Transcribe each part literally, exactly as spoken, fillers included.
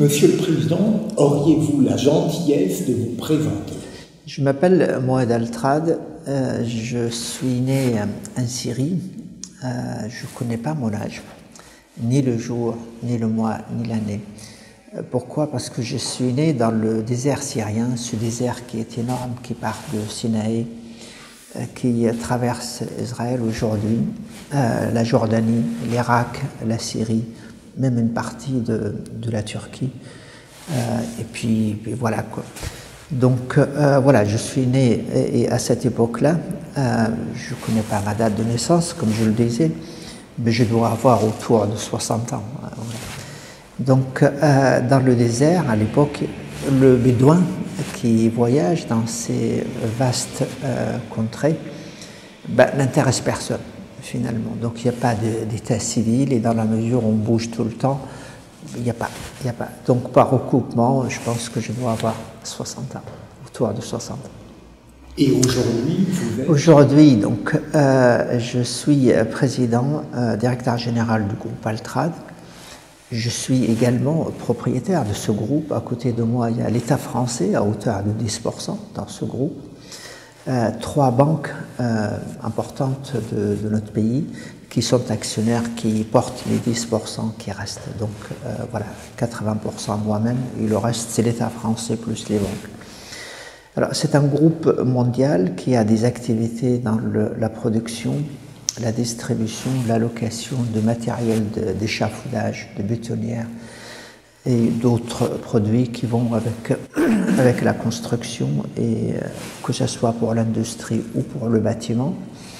Monsieur le Président, auriez-vous la gentillesse de vous présenter? Je m'appelle Mohamed Altrad, euh, je suis né en Syrie, euh, je ne connais pas mon âge, ni le jour, ni le mois, ni l'année. Pourquoi? Parce que je suis né dans le désert syrien, ce désert qui est énorme, qui part de Sinaï, euh, qui traverse Israël aujourd'hui, euh, la Jordanie, l'Irak, la Syrie, même une partie de, de la Turquie, euh, et puis, puis voilà quoi. Donc euh, voilà, je suis né et, et à cette époque-là, euh, je ne connais pas ma date de naissance, comme je le disais, mais je dois avoir autour de soixante ans. Voilà. Donc euh, dans le désert, à l'époque, le bédouin qui voyage dans ces vastes euh, contrées ben, n'intéresse personne finalement. Donc il n'y a pas d'état civil et dans la mesure où on bouge tout le temps, il n'y a pas, il n'y a pas. Donc par recoupement, je pense que je dois avoir soixante ans, autour de soixante ans. Et aujourd'hui, vous êtes... Aujourd'hui, donc, euh, je suis président, euh, directeur général du groupe Altrad. Je suis également propriétaire de ce groupe. À côté de moi, il y a l'État français à hauteur de dix pour cent dans ce groupe. Euh, trois banques euh, importantes de, de notre pays qui sont actionnaires, qui portent les dix pour cent qui restent. Donc euh, voilà, quatre-vingts pour cent moi-même et le reste c'est l'État français plus les banques. Alors c'est un groupe mondial qui a des activités dans le, la production, la distribution, la location de matériel d'échafaudage, de, de bétonnières et d'autres produits qui vont avec, avec la construction, et que ce soit pour l'industrie ou pour le bâtiment.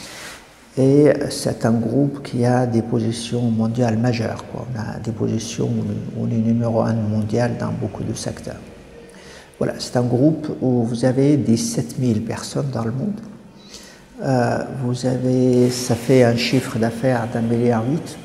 Et c'est un groupe qui a des positions mondiales majeures, quoi. On a des positions où on est numéro un mondial dans beaucoup de secteurs. Voilà, c'est un groupe où vous avez dix-sept mille personnes dans le monde. Euh, vous avez, ça fait un chiffre d'affaires d'un milliard huit.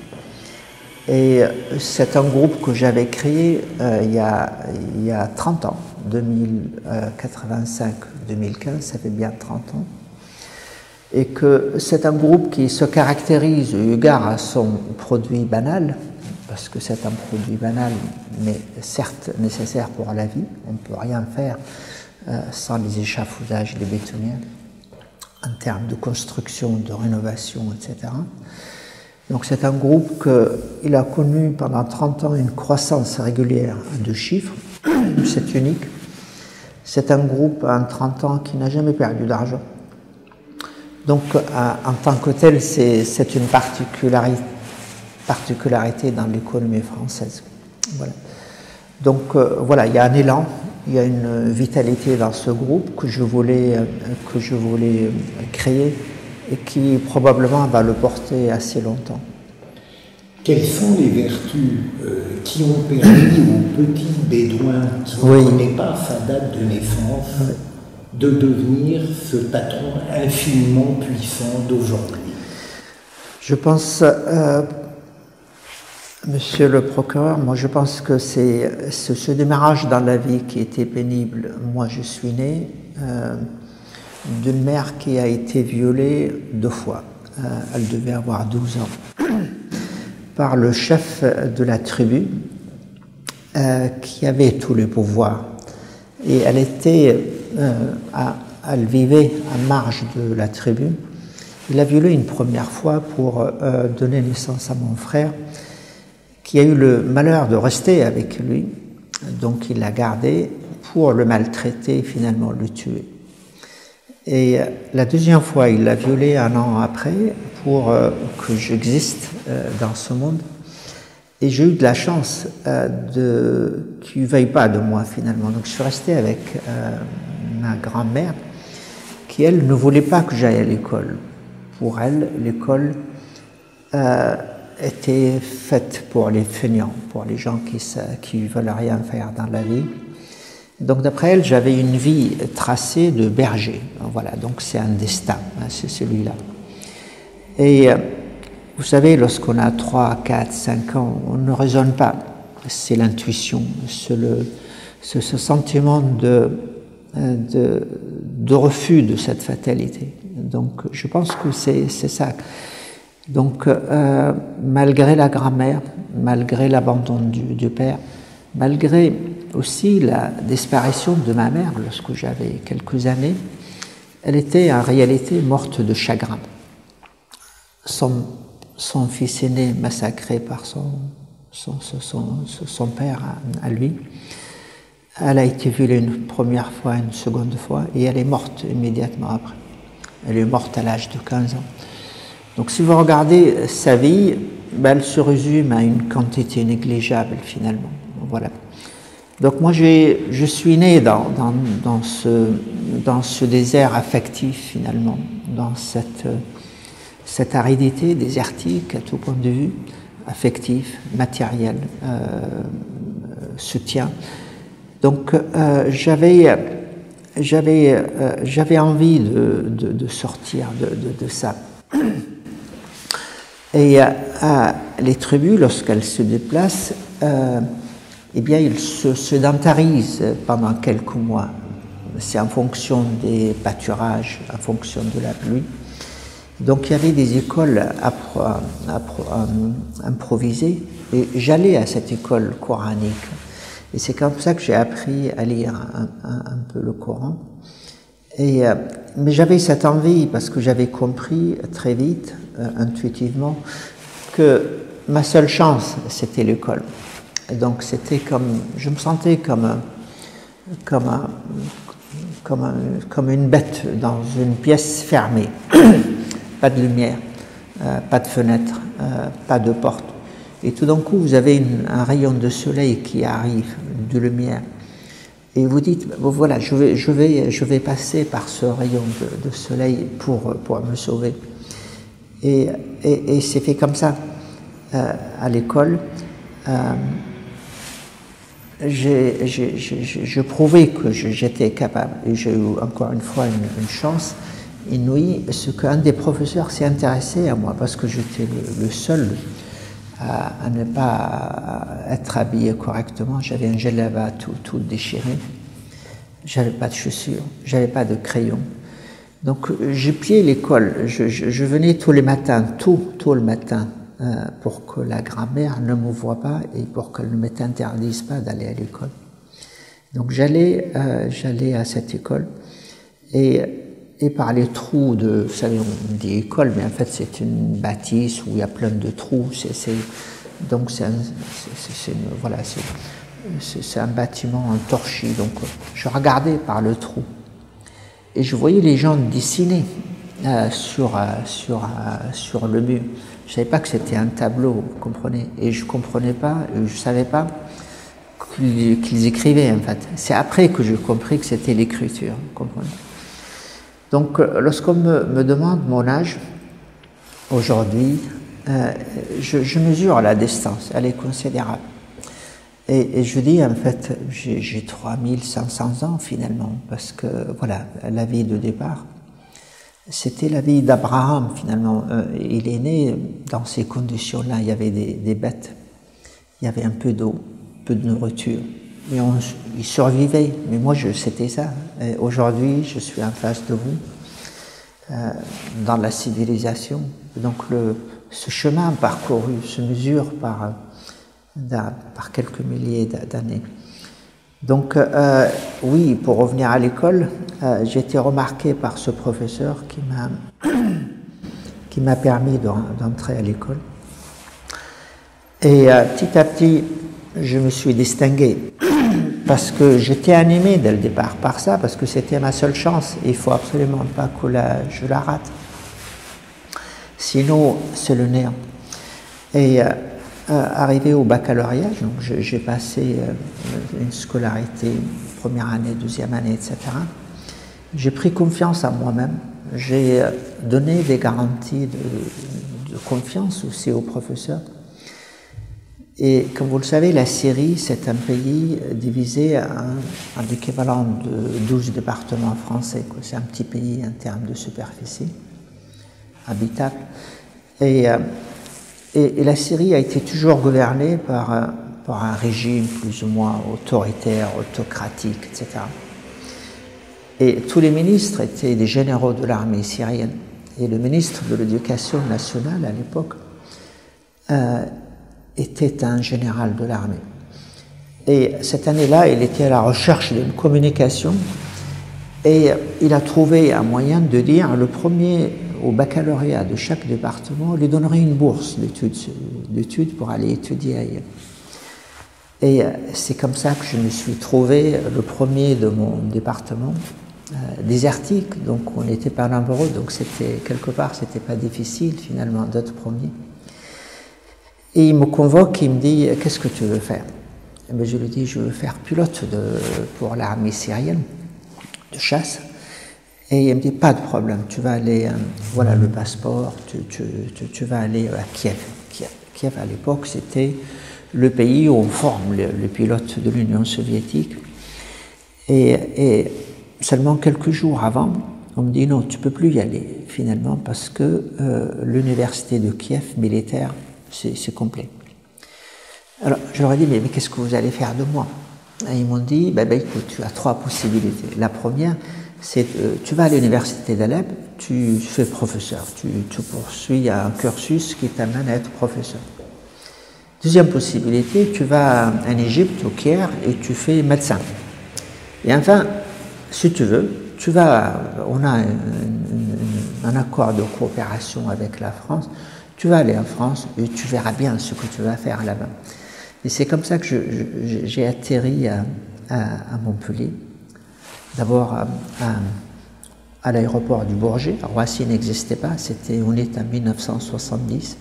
Et c'est un groupe que j'avais créé euh, il, y a, il y a trente ans, deux mille quatre-vingt-cinq deux mille quinze, ça fait bien trente ans. Et que c'est un groupe qui se caractérise eu égard à son produit banal, parce que c'est un produit banal, mais certes nécessaire pour la vie. On ne peut rien faire euh, sans les échafaudages, les bétonnières, en termes de construction, de rénovation, et cetera. Donc c'est un groupe qui a connu pendant trente ans une croissance régulière de chiffres, c'est unique. C'est un groupe en trente ans qui n'a jamais perdu d'argent. Donc en tant que tel, c'est une particularité, particularité dans l'économie française. Voilà. Donc euh, voilà, il y a un élan, il y a une vitalité dans ce groupe que je voulais, que je voulais créer et qui probablement va le porter assez longtemps. Quelles sont les vertus euh, qui ont permis au petit bédouin qui ne oui. connaît pas sa date de naissance oui. de devenir ce patron infiniment puissant d'aujourd'hui? Je pense, euh, monsieur le procureur, moi je pense que c'est ce, ce démarrage dans la vie qui était pénible. Moi je suis né euh, d'une mère qui a été violée deux fois. Euh, elle devait avoir douze ans. Par le chef de la tribu euh, qui avait tous les pouvoirs. Et elle était, euh, à, elle vivait à marge de la tribu. Il l'a violée une première fois pour euh, donner naissance à mon frère, qui a eu le malheur de rester avec lui. Donc il l'a gardé pour le maltraiter et finalement le tuer. Et la deuxième fois, il l'a violée un an après pour euh, que j'existe euh, dans ce monde. Et j'ai eu de la chance euh, de qu'il ne veuille pas de moi finalement. Donc je suis resté avec euh, ma grand-mère qui, elle, ne voulait pas que j'aille à l'école. Pour elle, l'école euh, était faite pour les feignants, pour les gens qui ne veulent rien faire dans la vie. Donc d'après elle, j'avais une vie tracée de berger. Voilà, donc c'est un destin, hein, c'est celui-là. Et euh, vous savez, lorsqu'on a trois, quatre, cinq ans, on ne raisonne pas. C'est l'intuition, c'est le, ce, ce sentiment de, de, de refus de cette fatalité. Donc je pense que c'est ça. Donc euh, malgré la grand-mère, malgré l'abandon du, du père, malgré aussi la disparition de ma mère lorsque j'avais quelques années. Elle était en réalité morte de chagrin. Son, son fils aîné massacré par son, son, son, son, son père à, à lui. Elle a été violée une première fois, une seconde fois, et elle est morte immédiatement après. Elle est morte à l'âge de quinze ans. Donc si vous regardez sa vie, ben, elle se résume à une quantité négligeable finalement. Voilà. Donc moi je suis né dans, dans, dans, ce, dans ce désert affectif finalement, dans cette, cette aridité désertique à tout point de vue, affectif, matériel, euh, soutien. Donc euh, j'avais j'avais euh, j'avais envie de, de, de sortir de, de, de ça. Et euh, les tribus, lorsqu'elles se déplacent, euh, eh bien, ils se sédentarisent pendant quelques mois. C'est en fonction des pâturages, en fonction de la pluie. Donc il y avait des écoles appro appro improvisées, et j'allais à cette école coranique. Et c'est comme ça que j'ai appris à lire un, un, un peu le Coran. Et, euh, mais j'avais cette envie, parce que j'avais compris très vite, euh, intuitivement, que ma seule chance, c'était l'école. Et donc c'était comme, je me sentais comme, un, comme, un, comme, un, comme une bête dans une pièce fermée. Pas de lumière, euh, pas de fenêtre, euh, pas de porte. Et tout d'un coup, vous avez une, un rayon de soleil qui arrive, de lumière. Et vous dites, bon, voilà, je vais, je, vais, je vais passer par ce rayon de, de soleil pour, pour me sauver. Et, et, et c'est fait comme ça. Euh, à l'école, euh, je prouvais que j'étais capable. Et j'ai eu encore une fois une, une chance inouïe, ce qu'un des professeurs s'est intéressé à moi, parce que j'étais le, le seul à, à ne pas être habillé correctement. J'avais un djellaba tout, tout déchiré, j'avais pas de chaussures, j'avais pas de crayon. Donc j'ai plié l'école, je, je, je venais tous les matins, tôt, tôt le matin, euh, pour que la grand-mère ne me voie pas et pour qu'elle ne m'interdise pas d'aller à l'école. Donc j'allais euh, j'allais à cette école, et Et par les trous de, vous savez, on dit école, mais en fait c'est une bâtisse où il y a plein de trous. C'est, c'est, donc c'est un, c'est, c'est, voilà, c'est, c'est un bâtiment en torchis. Donc je regardais par le trou et je voyais les gens dessiner euh, sur, euh, sur, euh, sur le mur. Je ne savais pas que c'était un tableau, vous comprenez. Et je ne comprenais pas, je ne savais pas qu'ils, qu'ils écrivaient en fait. C'est après que j'ai compris que c'était l'écriture, vous comprenez. Donc, lorsqu'on me, me demande mon âge, aujourd'hui, euh, je, je mesure la distance, elle est considérable. Et, et je dis, en fait, j'ai trois mille cinq cents ans finalement, parce que, voilà, la vie de départ, c'était la vie d'Abraham finalement. Euh, il est né dans ces conditions-là, il y avait des, des bêtes, il y avait un peu d'eau, peu de nourriture. Et on, il survivait, mais moi c'était ça. Aujourd'hui, je suis en face de vous, euh, dans la civilisation. Donc le, ce chemin parcouru se mesure par, par quelques milliers d'années. Donc euh, oui, pour revenir à l'école, euh, j'ai été remarqué par ce professeur qui m'a qui m'a permis d'entrer à l'école. Et euh, petit à petit, je me suis distingué. Parce que j'étais animé dès le départ par ça, parce que c'était ma seule chance. Il ne faut absolument pas que la, je la rate. Sinon, c'est le néant. Et euh, arrivé au baccalauréat, j'ai passé euh, une scolarité, première année, deuxième année, et cetera. J'ai pris confiance en moi-même. J'ai donné des garanties de, de confiance aussi aux professeurs. Et comme vous le savez, la Syrie, c'est un pays divisé en, en l'équivalent de douze départements français. C'est un petit pays en termes de superficie habitable. Et, euh, et, et la Syrie a été toujours gouvernée par, euh, par un régime plus ou moins autoritaire, autocratique, et cetera. Et tous les ministres étaient des généraux de l'armée syrienne. Et le ministre de l'Éducation nationale à l'époque, euh, était un général de l'armée. Et cette année-là, il était à la recherche d'une communication et il a trouvé un moyen de dire le premier au baccalauréat de chaque département lui donnerait une bourse d'études pour aller étudier ailleurs. Et c'est comme ça que je me suis trouvé le premier de mon département, euh, désertique, donc on n'était pas nombreux, donc c'était quelque part, c'était pas difficile finalement d'être premier. Et il me convoque, il me dit « Qu'est-ce que tu veux faire ?» Et bien, je lui dis « Je veux faire pilote de, pour l'armée syrienne de chasse. » Et il me dit « Pas de problème, tu vas aller, euh, voilà le passeport, tu, tu, tu, tu vas aller à Kiev. » Kiev, Kiev à l'époque, c'était le pays où on forme le, le pilote de l'Union soviétique. Et, et seulement quelques jours avant, on me dit non, tu ne peux plus y aller finalement parce que euh, l'université de Kiev militaire, c'est complet. Alors je leur ai dit, mais, mais qu'est-ce que vous allez faire de moi? Et ils m'ont dit, ben, ben, écoute, tu as trois possibilités. La première, c'est euh, tu vas à l'université d'Alep, tu fais professeur, tu, tu poursuis un cursus qui t'amène à être professeur. Deuxième possibilité, tu vas en Égypte, au Caire, et tu fais médecin. Et enfin, si tu veux, tu vas, on a un, un, un accord de coopération avec la France, tu vas aller en France et tu verras bien ce que tu vas faire là-bas. Et c'est comme ça que j'ai atterri à, à, à Montpellier. D'abord à, à, à l'aéroport du Bourget. Roissy n'existait pas, c'était, on est en mille neuf cent soixante-dix.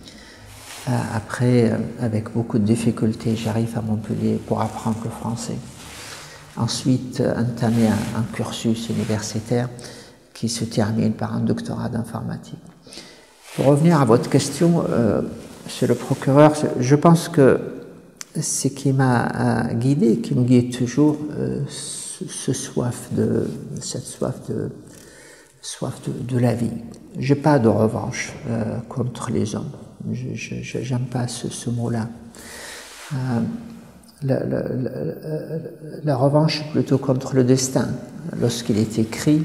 Après, avec beaucoup de difficultés, j'arrive à Montpellier pour apprendre le français. Ensuite, entamer un, un cursus universitaire qui se termine par un doctorat d'informatique. Pour revenir à votre question, euh, monsieur le procureur, je pense que ce qui m'a euh, guidé, qui me guide toujours, euh, ce, ce soif de, cette soif de, soif de, de la vie. J'ai pas de revanche euh, contre les hommes. Je n'aime pas ce, ce mot-là. Euh, la, la, la, la revanche plutôt contre le destin, lorsqu'il est écrit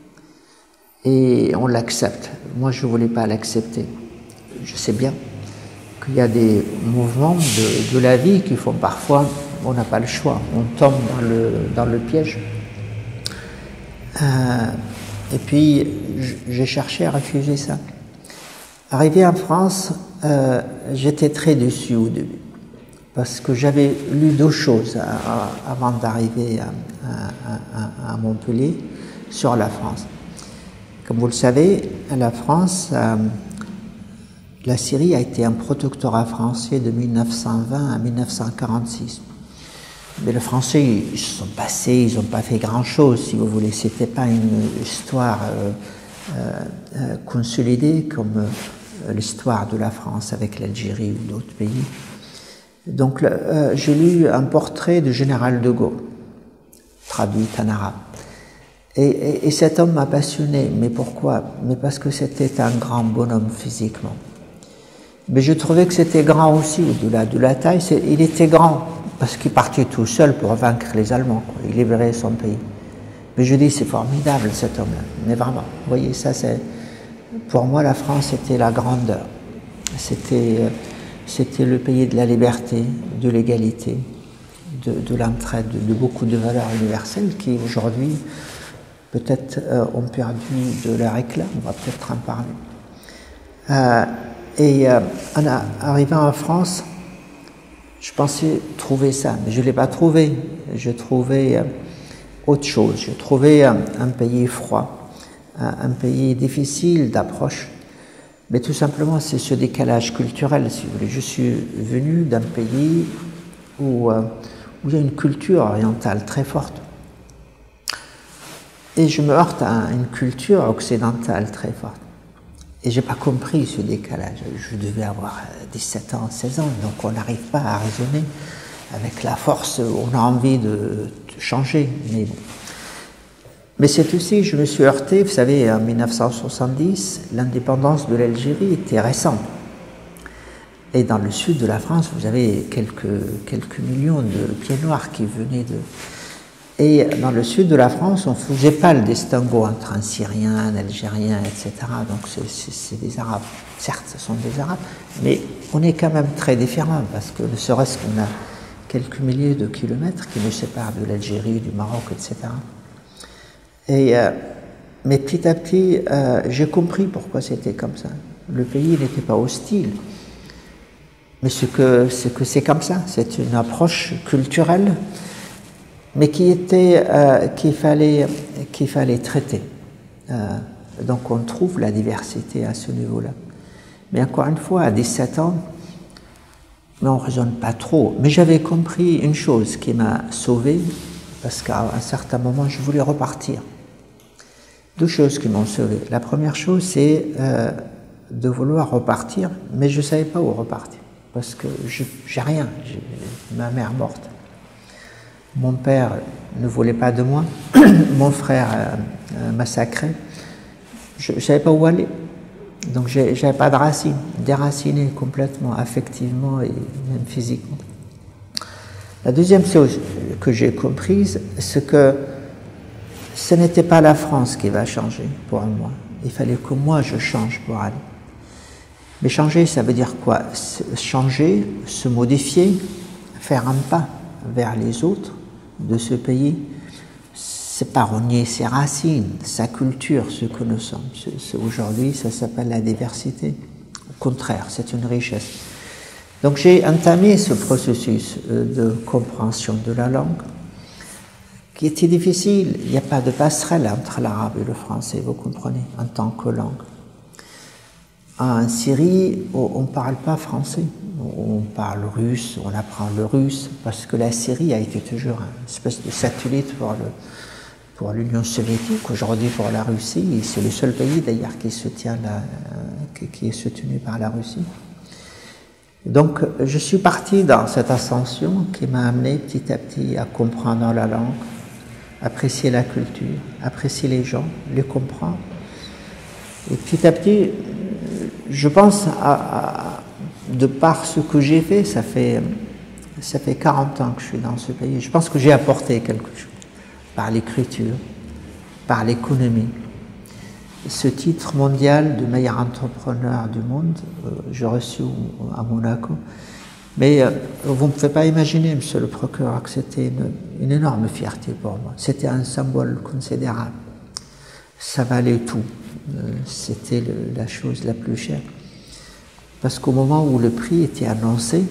et on l'accepte. Moi, je ne voulais pas l'accepter. Je sais bien qu'il y a des mouvements de, de la vie qui font parfois, on n'a pas le choix, on tombe dans le, dans le piège. Euh, et puis, j'ai cherché à refuser ça. Arrivé en France, euh, j'étais très déçu au début, parce que j'avais lu deux choses à, à, avant d'arriver à, à, à Montpellier sur la France. Comme vous le savez, la France, euh, la Syrie a été un protectorat français de mille neuf cent vingt à mille neuf cent quarante-six. Mais les Français, ils se sont passés, ils n'ont pas fait grand-chose, si vous voulez. C'était pas une histoire euh, euh, consolidée comme euh, l'histoire de la France avec l'Algérie ou d'autres pays. Donc, euh, j'ai lu un portrait du général de Gaulle, traduit en arabe. Et, et, et cet homme m'a passionné. Mais pourquoi? Mais parce que c'était un grand bonhomme physiquement. Mais je trouvais que c'était grand aussi, au-delà de la taille. Il était grand, parce qu'il partait tout seul pour vaincre les Allemands, quoi. Il libérait son pays. Mais je dis, c'est formidable cet homme-là. Mais vraiment, vous voyez, ça c'est... Pour moi, la France, c'était la grandeur. C'était, c'était le pays de la liberté, de l'égalité, de, de l'entraide, de, de beaucoup de valeurs universelles qui, aujourd'hui, peut-être euh, ont perdu de leur éclat. On va peut-être en parler. Euh, et euh, en a, arrivant en France, je pensais trouver ça, mais je ne l'ai pas trouvé. Je trouvais euh, autre chose. Je trouvais un, un pays froid. Un pays difficile d'approche, mais tout simplement c'est ce décalage culturel, si vous voulez. Je suis venu d'un pays où, euh, où il y a une culture orientale très forte, et je me heurte à une culture occidentale très forte, et j'ai pas compris ce décalage. Je devais avoir dix-sept ans, seize ans, donc on n'arrive pas à raisonner avec la force, on a envie de, de changer, mais bon. Mais c'est aussi, je me suis heurté, vous savez, en mille neuf cent soixante-dix, l'indépendance de l'Algérie était récente. Et dans le sud de la France, vous avez quelques, quelques millions de pieds noirs qui venaient de... Et dans le sud de la France, on ne faisait pas le distinguo entre un Syrien, un Algérien, et cetera. Donc c'est des Arabes. Certes, ce sont des Arabes, mais on est quand même très différents, parce que ne serait-ce qu'on a quelques milliers de kilomètres qui nous séparent de l'Algérie, du Maroc, et cetera. Et, euh, mais petit à petit, euh, j'ai compris pourquoi c'était comme ça. Le pays n'était pas hostile, mais ce que c'est que c'est comme ça. C'est une approche culturelle, mais qui était euh, qu'il fallait qu'il fallait traiter. Euh, donc on trouve la diversité à ce niveau-là. Mais encore une fois, à dix-sept ans, mais on ne raisonne pas trop. Mais j'avais compris une chose qui m'a sauvé, parce qu'à un certain moment, je voulais repartir. Deux choses qui m'ont sauvé. La première chose, c'est euh, de vouloir repartir, mais je ne savais pas où repartir, parce que je n'ai rien, ma mère morte. Mon père ne voulait pas de moi, mon frère euh, massacré, je ne savais pas où aller. Donc je n'avais pas de racines, déraciné complètement, affectivement et même physiquement. La deuxième chose que j'ai comprise, c'est que ce n'était pas la France qui va changer pour moi. Il fallait que moi je change pour aller. Mais changer, ça veut dire quoi? Changer, se modifier, faire un pas vers les autres de ce pays. C'est pas renier ses racines, sa culture, ce que nous sommes. Aujourd'hui, ça s'appelle la diversité. Au contraire, c'est une richesse. Donc j'ai entamé ce processus de compréhension de la langue, qui était difficile. Il n'y a pas de passerelle entre l'arabe et le français, vous comprenez, en tant que langue. En Syrie, on ne parle pas français, on parle russe, on apprend le russe, parce que la Syrie a été toujours une espèce de satellite pour le pour l'Union soviétique, aujourd'hui pour la Russie, et c'est le seul pays d'ailleurs qui se tient là, qui, qui est soutenu par la Russie. Donc je suis parti dans cette ascension qui m'a amené petit à petit à comprendre la langue, apprécier la culture, apprécier les gens, les comprendre. Et petit à petit, je pense, à, à, de par ce que j'ai fait, ça fait, ça fait quarante ans que je suis dans ce pays, je pense que j'ai apporté quelque chose. Par l'écriture, par l'économie. Ce titre mondial de meilleur entrepreneur du monde, euh, j'ai reçu à Monaco. Mais euh, vous ne pouvez pas imaginer, monsieur le procureur, que c'était une, une énorme fierté pour moi. C'était un symbole considérable. Ça valait tout. Euh, c'était le, la chose la plus chère. Parce qu'au moment où le prix était annoncé,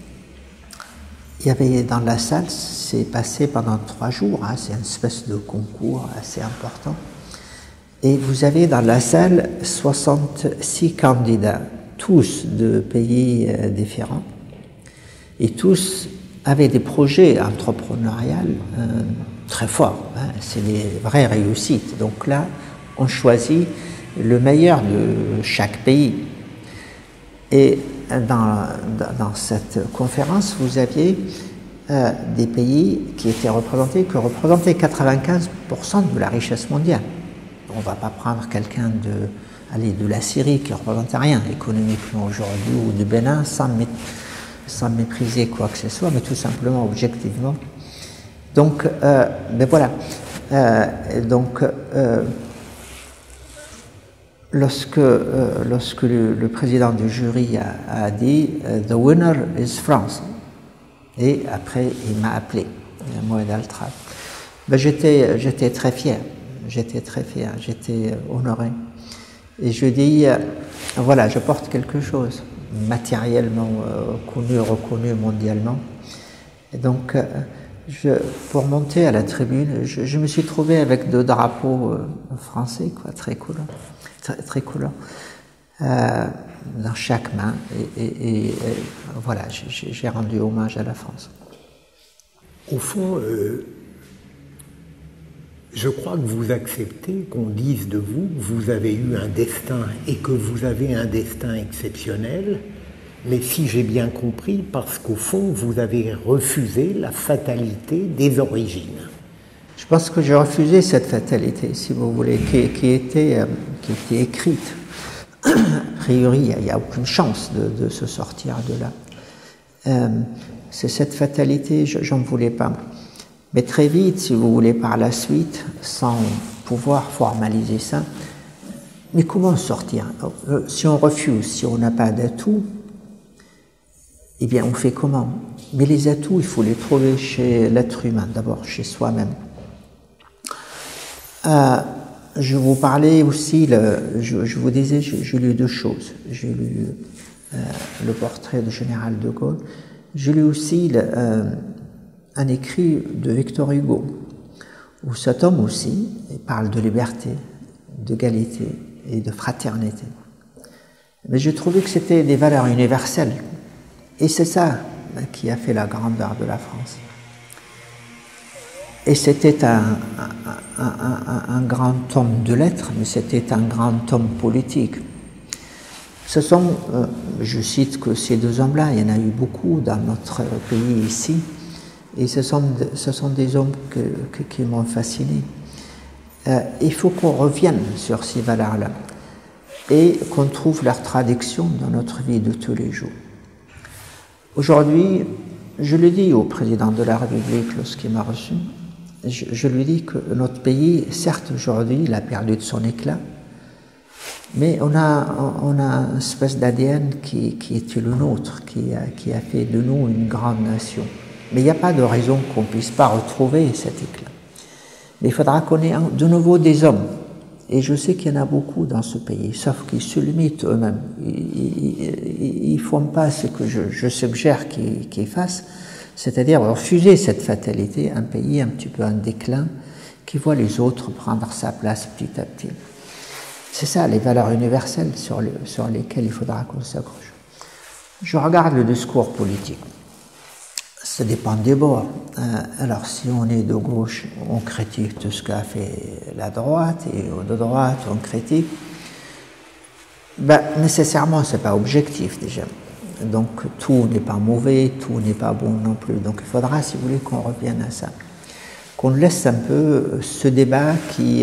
il y avait dans la salle, c'est passé pendant trois jours, hein, c'est une espèce de concours assez important. Et vous avez dans la salle soixante-six candidats, tous de pays euh, différents. Et tous avaient des projets entrepreneuriaux euh, très forts. Hein, c'est des vraies réussites. Donc là, on choisit le meilleur de chaque pays. Et Dans, dans cette conférence, vous aviez euh, des pays qui étaient représentés, qui représentaient quatre-vingt-quinze pour cent de la richesse mondiale. On ne va pas prendre quelqu'un de, allez, de la Syrie qui ne représentait rien économiquement aujourd'hui, ou du Bénin, sans, mé sans mépriser quoi que ce soit, mais tout simplement objectivement. Donc, euh, ben voilà. Euh, donc, euh, Lorsque, euh, lorsque le, le président du jury a, a dit uh, « The winner is France », et après il m'a appelé, Mohamed Altrad. Ben, j'étais, j'étais très fier, j'étais très fier, j'étais honoré. Et je dis euh, « Voilà, je porte quelque chose, matériellement euh, connu, reconnu mondialement. » Et donc, euh, je, pour monter à la tribune, je, je me suis trouvé avec deux drapeaux euh, français, quoi, très cool. tricolore euh, dans chaque main et, et, et, et voilà, j'ai rendu hommage à la France. Au fond, euh, je crois que vous acceptez qu'on dise de vous que vous avez eu un destin et que vous avez un destin exceptionnel, mais si j'ai bien compris, parce qu'au fond, vous avez refusé la fatalité des origines. Je pense que j'ai refusé cette fatalité, si vous voulez, qui, qui, était, euh, qui était écrite. A priori, il n'y a, a aucune chance de, de se sortir de là. Euh, c'est cette fatalité, j'en voulais pas. Mais très vite, si vous voulez, par la suite, sans pouvoir formaliser ça, mais comment sortir? euh, Si on refuse, si on n'a pas d'atout, eh bien, on fait comment? Mais les atouts, il faut les trouver chez l'être humain, d'abord chez soi-même. Euh, je vous parlais aussi, le, je, je vous disais, j'ai lu deux choses. J'ai lu euh, le portrait du général de Gaulle. J'ai lu aussi le, euh, un écrit de Victor Hugo, où cet homme aussi parle de liberté, d'égalité et de fraternité. Mais je trouvais que c'était des valeurs universelles. Et c'est ça qui a fait la grandeur de la France. Et c'était un, un, un, un grand homme de lettres, mais c'était un grand homme politique. Ce sont, euh, je cite que ces deux hommes-là, il y en a eu beaucoup dans notre pays ici, et ce sont, ce sont des hommes que, que, qui m'ont fasciné. Euh, il faut qu'on revienne sur ces valeurs-là et qu'on trouve leur traduction dans notre vie de tous les jours. Aujourd'hui, je le dis au président de la République lorsqu'il m'a reçu, je, je lui dis que notre pays, certes aujourd'hui, il a perdu de son éclat, mais on a, on a une espèce d'A D N qui, qui était le nôtre, qui a, qui a fait de nous une grande nation. Mais il n'y a pas de raison qu'on ne puisse pas retrouver cet éclat. Mais il faudra qu'on ait de nouveau des hommes. Et je sais qu'il y en a beaucoup dans ce pays, sauf qu'ils se limitent eux-mêmes. Ils ne font pas ce que je, je suggère qu'ils qu'ils fassent, c'est-à-dire refuser cette fatalité, un pays un petit peu en déclin, qui voit les autres prendre sa place petit à petit. C'est ça, les valeurs universelles sur, le, sur lesquelles il faudra qu'on s'accroche. Je regarde le discours politique. Ça dépend des bords. Alors, si on est de gauche, on critique tout ce qu'a fait la droite, et de droite, on critique. Ben, nécessairement, ce n'est pas objectif déjà. Donc, tout n'est pas mauvais, tout n'est pas bon non plus. Donc, il faudra, si vous voulez, qu'on revienne à ça. Qu'on laisse un peu ce débat qui...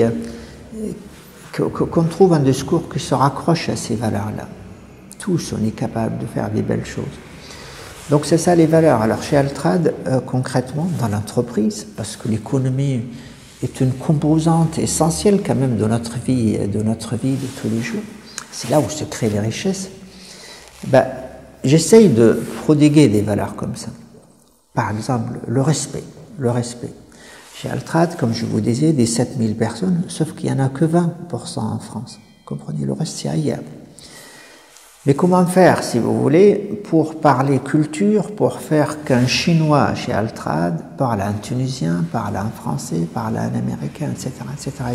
qu'on trouve un discours qui se raccroche à ces valeurs-là. Tous, on est capable de faire des belles choses. Donc c'est ça les valeurs. Alors chez Altrad, euh, concrètement, dans l'entreprise, parce que l'économie est une composante essentielle quand même de notre vie, de notre vie de tous les jours, c'est là où se créent les richesses, ben, j'essaye de prodiguer des valeurs comme ça. Par exemple, le respect. Le respect. Chez Altrad, comme je vous disais, des sept mille personnes, sauf qu'il n'y en a que vingt pour cent en France. Vous comprenez, le reste c'est ailleurs. Mais comment faire, si vous voulez, pour parler culture, pour faire qu'un Chinois chez Altrad parle un Tunisien, parle un Français, parle un Américain, et cetera, et cetera.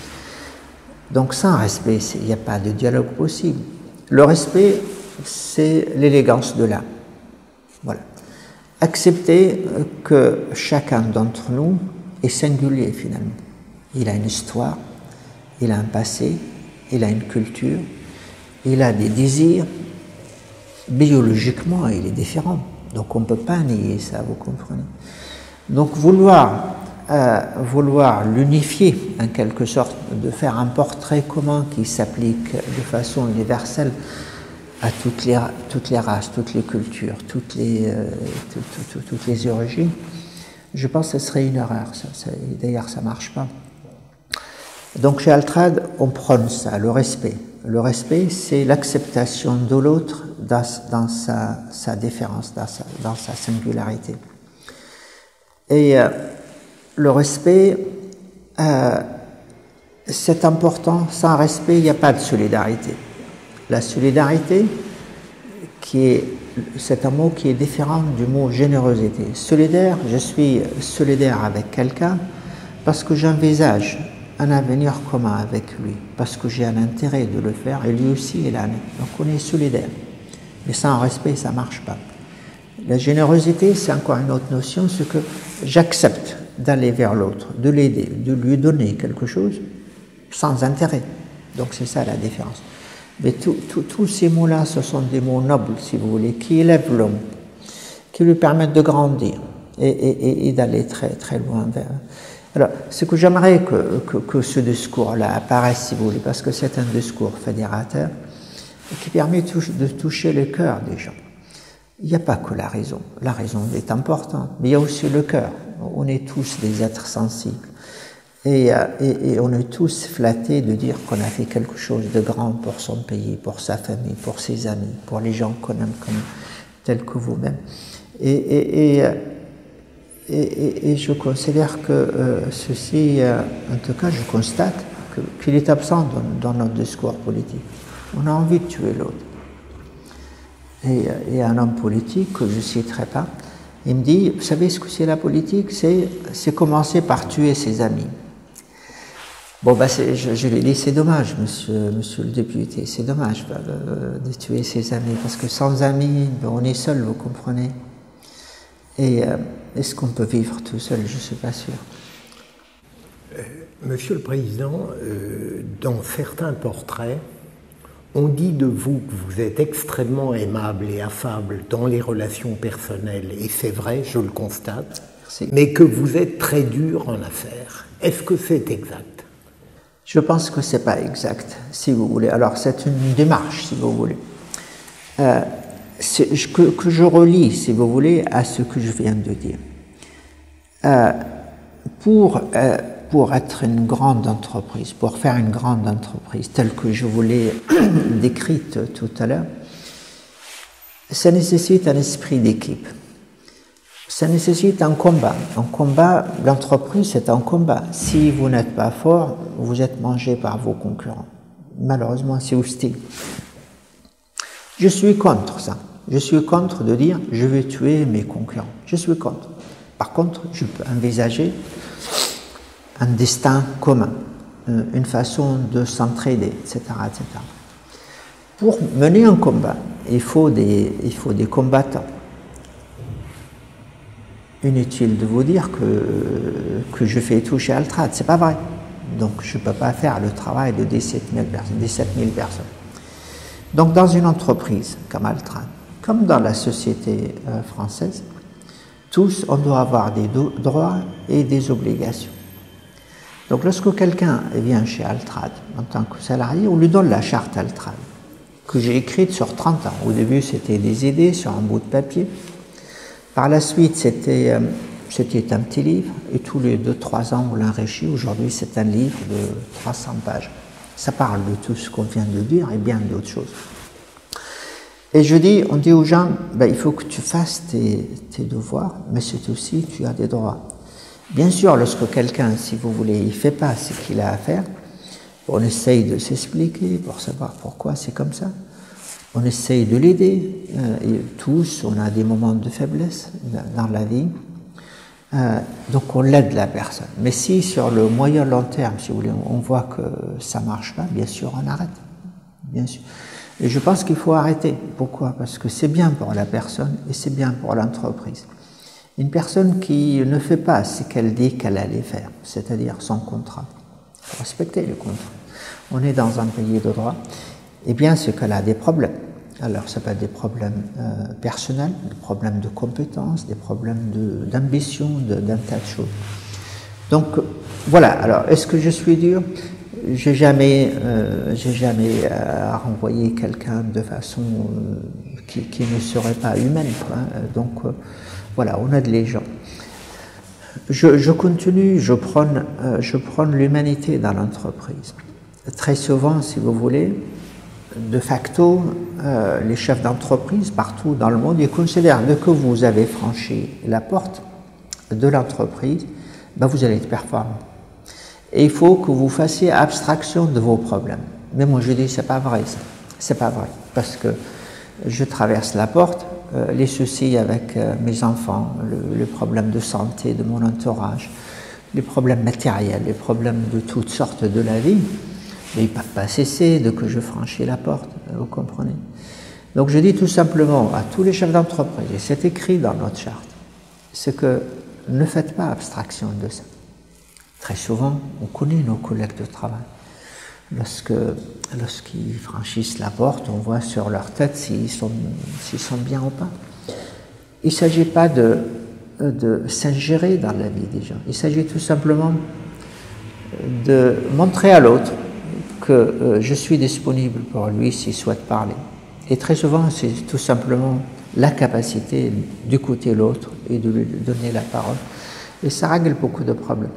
Donc sans respect, il n'y a pas de dialogue possible. Le respect, c'est l'élégance de l'âme. Voilà. Accepter que chacun d'entre nous est singulier finalement. Il a une histoire, il a un passé, il a une culture, il a des désirs. Biologiquement, il est différent. Donc on ne peut pas nier ça, vous comprenez. Donc vouloir, euh, vouloir l'unifier en quelque sorte, de faire un portrait commun qui s'applique de façon universelle à toutes les, toutes les races, toutes les cultures, toutes les, euh, tout, tout, tout, toutes les origines, je pense que ce serait une erreur. D'ailleurs, ça ne marche pas. Donc chez Altrad, on prône ça, le respect. Le respect, c'est l'acceptation de l'autre dans, dans sa, sa différence, dans sa, dans sa singularité. Et euh, le respect, euh, c'est important. Sans respect, il n'y a pas de solidarité. La solidarité, qui est, c'est un mot qui est différent du mot générosité. Solidaire, je suis solidaire avec quelqu'un parce que j'envisage un avenir commun avec lui, parce que j'ai un intérêt de le faire, et lui aussi il a un. Donc on est solidaire. Mais sans respect, ça ne marche pas. La générosité, c'est encore une autre notion, c'est que j'accepte d'aller vers l'autre, de l'aider, de lui donner quelque chose, sans intérêt. Donc c'est ça la différence. Mais tous ces mots-là, ce sont des mots nobles, si vous voulez, qui élèvent l'homme, qui lui permettent de grandir et, et, et d'aller très, très loin vers... Alors, ce que j'aimerais que, que, que ce discours-là apparaisse, si vous voulez, parce que c'est un discours fédérateur qui permet de toucher le cœur des gens. Il n'y a pas que la raison. La raison est importante, mais il y a aussi le cœur. On est tous des êtres sensibles. Et, et, et on est tous flattés de dire qu'on a fait quelque chose de grand pour son pays, pour sa famille, pour ses amis, pour les gens qu'on aime comme tels que vous-même. Et, et, et, et, et je considère que euh, ceci, euh, en tout cas, je constate qu'il est absent dans, dans notre discours politique. On a envie de tuer l'autre. Et, et un homme politique, que je ne citerai pas, il me dit, vous savez ce que c'est la politique? C'est commencer par tuer ses amis. Bon, ben je, je lui ai dit, c'est dommage, monsieur, monsieur le député, c'est dommage ben, de, de tuer ses amis, parce que sans amis, ben, on est seul, vous comprenez. Et euh, est-ce qu'on peut vivre tout seul? Je ne suis pas sûr. Euh, monsieur le Président, euh, dans certains portraits, on dit de vous que vous êtes extrêmement aimable et affable dans les relations personnelles, et c'est vrai, je le constate, Merci. Mais que vous êtes très dur en affaires. Est-ce que c'est exact? Je pense que ce n'est pas exact, si vous voulez. Alors, c'est une démarche, si vous voulez, euh, que, que je relie, si vous voulez, à ce que je viens de dire. Euh, pour... Euh, Pour être une grande entreprise, pour faire une grande entreprise telle que je vous l'ai décrite tout à l'heure, ça nécessite un esprit d'équipe. Ça nécessite un combat. Un combat, l'entreprise, c'est un combat. Si vous n'êtes pas fort, vous êtes mangé par vos concurrents. Malheureusement, c'est hostile. Je suis contre ça. Je suis contre de dire « je vais tuer mes concurrents ». Je suis contre. Par contre, je peux envisager un destin commun, une façon de s'entraider, et cetera, et cetera. Pour mener un combat, il faut des, il faut des combattants. Inutile de vous dire que, que je fais tout chez Altrad, c'est pas vrai. Donc je ne peux pas faire le travail de dix-sept mille personnes. Donc dans une entreprise comme Altrad, comme dans la société euh, française, tous, on doit avoir des droits et des obligations. Donc lorsque quelqu'un vient chez Altrad en tant que salarié, on lui donne la charte Altrad, que j'ai écrite sur trente ans. Au début, c'était des idées sur un bout de papier. Par la suite, c'était euh, c'était un petit livre, et tous les deux trois ans, on l'enrichit. Aujourd'hui, c'est un livre de trois cents pages. Ça parle de tout ce qu'on vient de dire et bien d'autres choses. Et je dis, on dit aux gens, ben, il faut que tu fasses tes, tes devoirs, mais c'est aussi, tu as des droits. Bien sûr, lorsque quelqu'un, si vous voulez, il ne fait pas ce qu'il a à faire, on essaye de s'expliquer pour savoir pourquoi c'est comme ça. On essaye de l'aider. Euh, tous, on a des moments de faiblesse dans la vie. Euh, donc on l'aide la personne. Mais si sur le moyen long terme, si vous voulez, on voit que ça ne marche pas, bien sûr, on arrête. Bien sûr. Et je pense qu'il faut arrêter. Pourquoi? Parce que c'est bien pour la personne et c'est bien pour l'entreprise. Une personne qui ne fait pas ce qu'elle dit qu'elle allait faire, c'est-à-dire son contrat. Il faut respecter le contrat. On est dans un pays de droit, et bien c'est qu'elle a des problèmes. Alors ça peut être des problèmes euh, personnels, des problèmes de compétences, des problèmes d'ambition, de, d'un tas de choses. Donc voilà, alors est-ce que je suis dur? J'ai jamais, euh, j'ai jamais euh, renvoyé quelqu'un de façon euh, qui, qui ne serait pas humaine, quoi. Donc euh, voilà, on aide les gens. Je, je continue, je prône, euh, je prône l'humanité dans l'entreprise. Très souvent, si vous voulez, de facto, euh, les chefs d'entreprise partout dans le monde, ils considèrent que dès que vous avez franchi la porte de l'entreprise, ben vous allez être performant. Et il faut que vous fassiez abstraction de vos problèmes. Mais moi je dis, c'est pas vrai ça. C'est pas vrai. Parce que je traverse la porte, euh, les soucis avec euh, mes enfants, le, le problème de santé de mon entourage, les problèmes matériels, les problèmes de toutes sortes de la vie, mais ils ne peuvent pas cesser de que je franchis la porte, vous comprenez. Donc je dis tout simplement à tous les chefs d'entreprise, et c'est écrit dans notre charte, c'est que ne faites pas abstraction de ça. Très souvent, on connaît nos collègues de travail. Lorsque, lorsqu'ils franchissent la porte, on voit sur leur tête s'ils sont, s'ils sont bien ou pas. Il ne s'agit pas de, de s'ingérer dans la vie des gens. Il s'agit tout simplement de montrer à l'autre que euh, je suis disponible pour lui s'il souhaite parler. Et très souvent, c'est tout simplement la capacité d'écouter l'autre et de lui donner la parole. Et ça règle beaucoup de problèmes.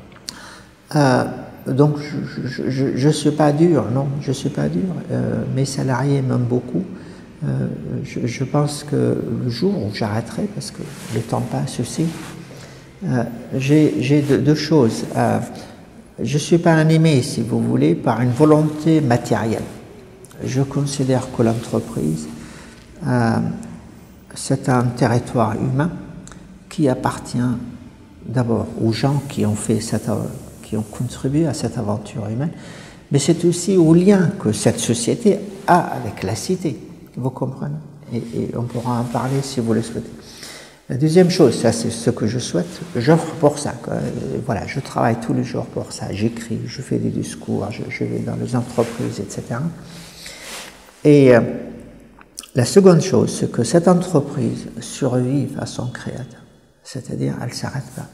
Euh, donc, je ne suis pas dur, non, je ne suis pas dur. Euh, mes salariés m'aiment beaucoup. Euh, je, je pense que le jour où j'arrêterai, parce que le temps passe aussi, euh, j'ai deux, deux choses. Euh, je ne suis pas animé, si vous voulez, par une volonté matérielle. Je considère que l'entreprise, euh, c'est un territoire humain qui appartient d'abord aux gens qui ont fait cette, qui ont contribué à cette aventure humaine, mais c'est aussi au lien que cette société a avec la cité. Vous comprenez? Et, et on pourra en parler si vous le souhaitez. La deuxième chose, ça c'est ce que je souhaite, j'offre pour ça. Quoi. Voilà, je travaille tous les jours pour ça, j'écris, je fais des discours, je, je vais dans les entreprises, et cetera. Et euh, la seconde chose, c'est que cette entreprise survive à son créateur, c'est-à-dire elle ne s'arrête pas.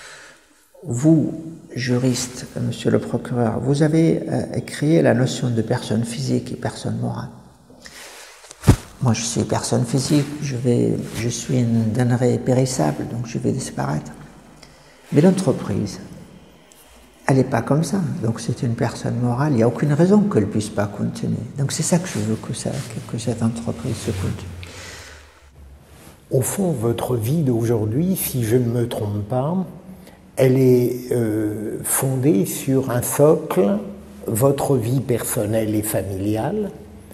Vous, juriste, monsieur le procureur, vous avez euh, créé la notion de personne physique et personne morale. Moi, je suis personne physique, je, vais, je suis une denrée périssable, donc je vais disparaître. Mais l'entreprise, elle n'est pas comme ça. Donc c'est une personne morale, il n'y a aucune raison qu'elle ne puisse pas continuer. Donc c'est ça que je veux que, ça, que, que cette entreprise se continue. Au fond, votre vie d'aujourd'hui, si je ne me trompe pas, elle est euh, fondée sur un socle, votre vie personnelle et familiale,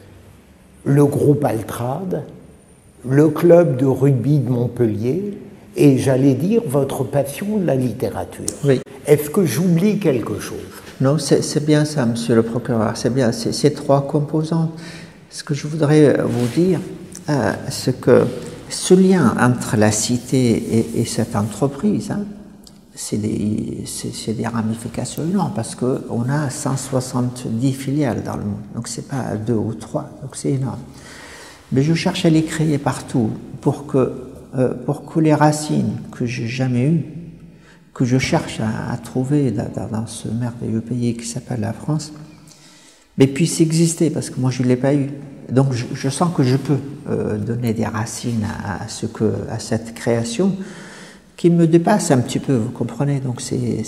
le groupe Altrad, le club de rugby de Montpellier et, j'allais dire, votre passion de la littérature. Oui. Est-ce que j'oublie quelque chose? Non, c'est bien ça, monsieur le procureur, c'est bien ces trois composantes. Ce que je voudrais vous dire, euh, c'est que ce lien entre la cité et, et cette entreprise, hein, c'est des, des ramifications énormes parce qu'on a cent soixante-dix filiales dans le monde, donc c'est pas deux ou trois, donc c'est énorme. Mais je cherche à les créer partout pour que, euh, pour que les racines que j'ai jamais eues, que je cherche à, à trouver dans, dans ce merveilleux pays qui s'appelle la France, mais puissent exister parce que moi je ne l'ai pas eu. Donc je, je sens que je peux euh, donner des racines à, à, ce que, à cette création qui me dépasse un petit peu, vous comprenez? Donc c'est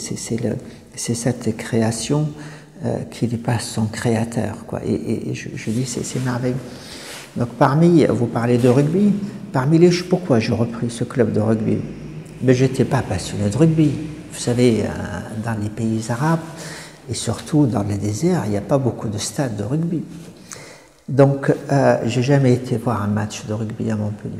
cette création euh, qui dépasse son créateur, quoi. Et, et, et je, je dis c'est merveilleux. Donc parmi, vous parlez de rugby, parmi les, pourquoi j'ai repris ce club de rugby? Mais je n'étais pas passionné de rugby. Vous savez, euh, dans les pays arabes et surtout dans les déserts, il n'y a pas beaucoup de stades de rugby. Donc euh, j'ai jamais été voir un match de rugby à Montpellier.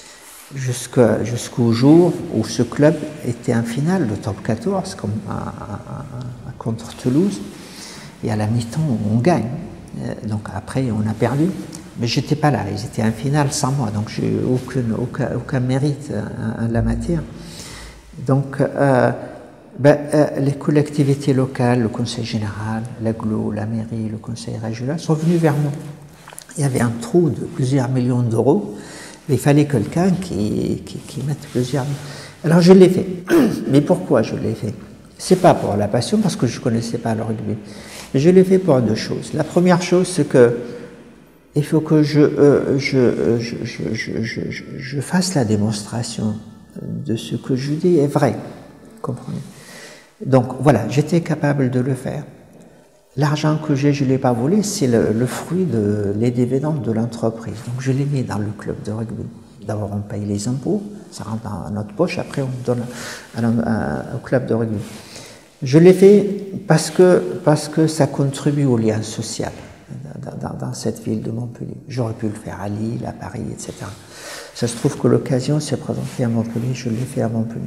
Jusqu'au jusqu'au jour où ce club était en finale de top quatorze comme à, à, à, contre Toulouse et à la mi-temps on gagne, donc après on a perdu, mais j'étais pas là, ils étaient en finale sans moi, donc j'ai eu aucun, aucun, aucun mérite en, en la matière. Donc euh, ben, euh, les collectivités locales, le conseil général, l'agglo, la mairie, le conseil régional sont venus vers nous. Il y avait un trou de plusieurs millions d'euros. Il fallait quelqu'un qui, qui, qui mette plusieurs... Alors je l'ai fait. Mais pourquoi je l'ai fait? C'est pas pour la passion, parce que je ne connaissais pas le rugby. Mais je l'ai fait pour deux choses. La première chose, c'est que il faut que je, euh, je, je, je, je, je, je, je fasse la démonstration de ce que je dis est vrai. Comprenez? Donc voilà, j'étais capable de le faire. L'argent que j'ai, je ne l'ai pas volé, c'est le, le fruit de les dividendes de l'entreprise. Donc je l'ai mis dans le club de rugby. D'abord on paye les impôts, ça rentre dans notre poche, après on donne à, à, au club de rugby. Je l'ai fait parce que, parce que ça contribue au lien social dans, dans, dans cette ville de Montpellier. J'aurais pu le faire à Lille, à Paris, et cetera. Ça se trouve que l'occasion s'est présentée à Montpellier, je l'ai fait à Montpellier.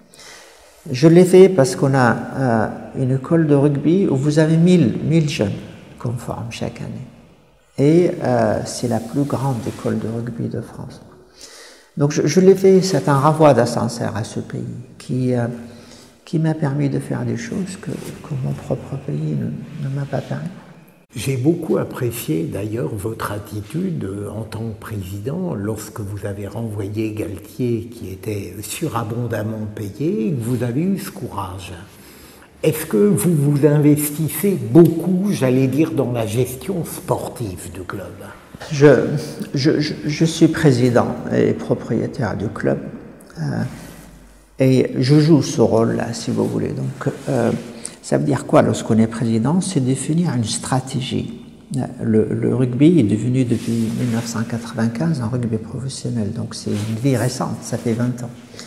Je l'ai fait parce qu'on a euh, une école de rugby où vous avez mille, mille jeunes conformes chaque année. Et euh, c'est la plus grande école de rugby de France. Donc je, je l'ai fait, c'est un renvoi d'ascenseur à ce pays qui, euh, qui m'a permis de faire des choses que, que mon propre pays ne, ne m'a pas permis. J'ai beaucoup apprécié d'ailleurs votre attitude en tant que président lorsque vous avez renvoyé Galtier qui était surabondamment payé et que vous avez eu ce courage. Est-ce que vous vous investissez beaucoup, j'allais dire, dans la gestion sportive du club? Je, je, je, je suis président et propriétaire du club euh, et je joue ce rôle-là, si vous voulez. Donc, euh, ça veut dire quoi lorsqu'on est président? C'est définir une stratégie Le, le rugby est devenu depuis mille neuf cent quatre-vingt-quinze un rugby professionnel, donc c'est une vie récente, ça fait vingt ans.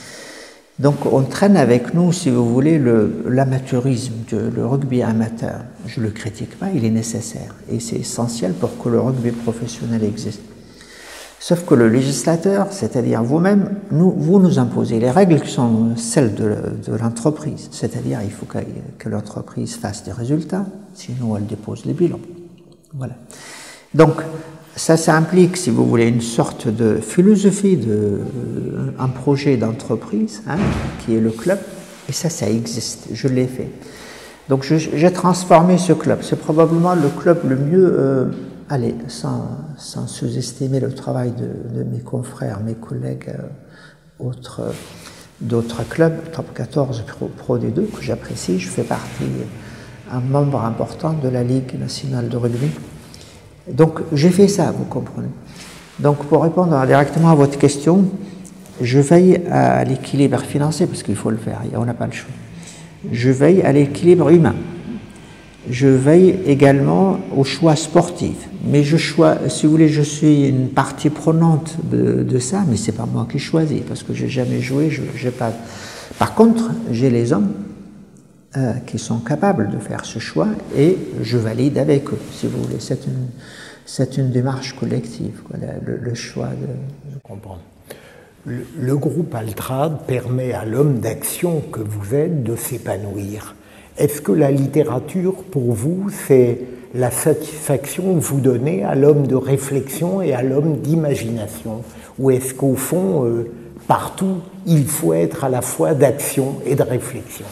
Donc on traîne avec nous, si vous voulez, l'amateurisme, le, le rugby amateur. Je ne le critique pas, il est nécessaire et c'est essentiel pour que le rugby professionnel existe. Sauf que le législateur, c'est-à-dire vous-même, nous, vous nous imposez les règles qui sont celles de, de l'entreprise. C'est-à-dire il faut que, que l'entreprise fasse des résultats, sinon elle dépose les bilans. Voilà. Donc ça, ça implique, si vous voulez, une sorte de philosophie, de, un projet d'entreprise, hein, qui est le club, et ça, ça existe, je l'ai fait. Donc j'ai transformé ce club, c'est probablement le club le mieux... Euh, Allez, sans, sans sous-estimer le travail de, de mes confrères, mes collègues euh, autres, euh, d'autres clubs, Top quatorze, Pro, Pro D deux, que j'apprécie, je fais partie, un membre important de la Ligue nationale de rugby. Donc j'ai fait ça, vous comprenez. Donc pour répondre directement à votre question, je veille à l'équilibre financier, parce qu'il faut le faire, on n'a pas le choix. Je veille à l'équilibre humain. Je veille également au choix sportif, mais je choisis, si vous voulez, je suis une partie prenante de, de ça, mais c'est pas moi qui choisis, parce que j'ai jamais joué, je j'ai pas. Par contre, j'ai les hommes euh, qui sont capables de faire ce choix et je valide avec eux, si vous voulez. C'est une, c'est une démarche collective, quoi, le, le choix de. Je comprends. Le, le groupe Altrad permet à l'homme d'action que vous êtes de s'épanouir. Est-ce que la littérature, pour vous, c'est la satisfaction que vous donnez à l'homme de réflexion et à l'homme d'imagination? Ou est-ce qu'au fond, euh, partout, il faut être à la fois d'action et de réflexion?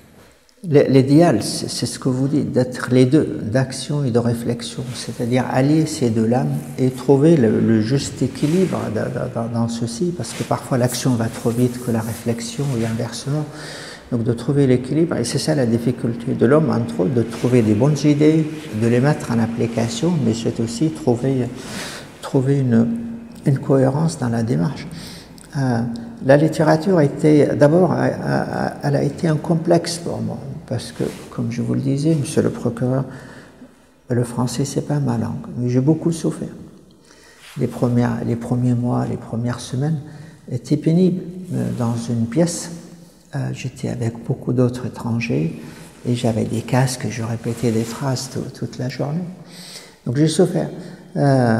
L'idéal, c'est ce que vous dites, d'être les deux, d'action et de réflexion, c'est-à-dire allier ces deux lames et trouver le, le juste équilibre dans, dans, dans ceci, parce que parfois l'action va trop vite que la réflexion et inversement. Donc de trouver l'équilibre, et c'est ça la difficulté de l'homme, entre autres, de trouver des bonnes idées, de les mettre en application, mais c'est aussi trouver, trouver une, une cohérence dans la démarche. Euh, la littérature était, d'abord, elle a été un complexe pour moi, parce que, comme je vous le disais, monsieur le procureur, le français, c'est pas ma langue, mais j'ai beaucoup souffert. Les, premières, les premiers mois, les premières semaines étaient pénibles dans une pièce. Euh, J'étais avec beaucoup d'autres étrangers et j'avais des casques, je répétais des phrases tout, toute la journée. Donc j'ai souffert. Euh,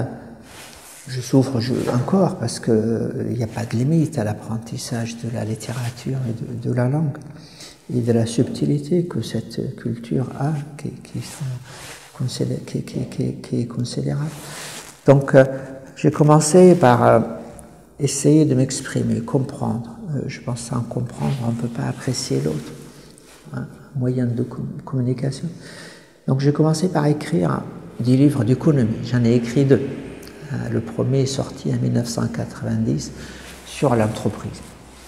je souffre je, encore parce qu'il n'y a pas de limite à l'apprentissage de la littérature et de, de la langue et de la subtilité que cette culture a, qui, qui, sont, qui, qui, qui, qui est considérable. Donc euh, j'ai commencé par euh, essayer de m'exprimer, comprendre. Je pense sans comprendre, on ne peut pas apprécier l'autre, hein, moyen de communication. Donc j'ai commencé par écrire des livres d'économie, j'en ai écrit deux. Le premier est sorti en mille neuf cent quatre-vingt-dix sur l'entreprise.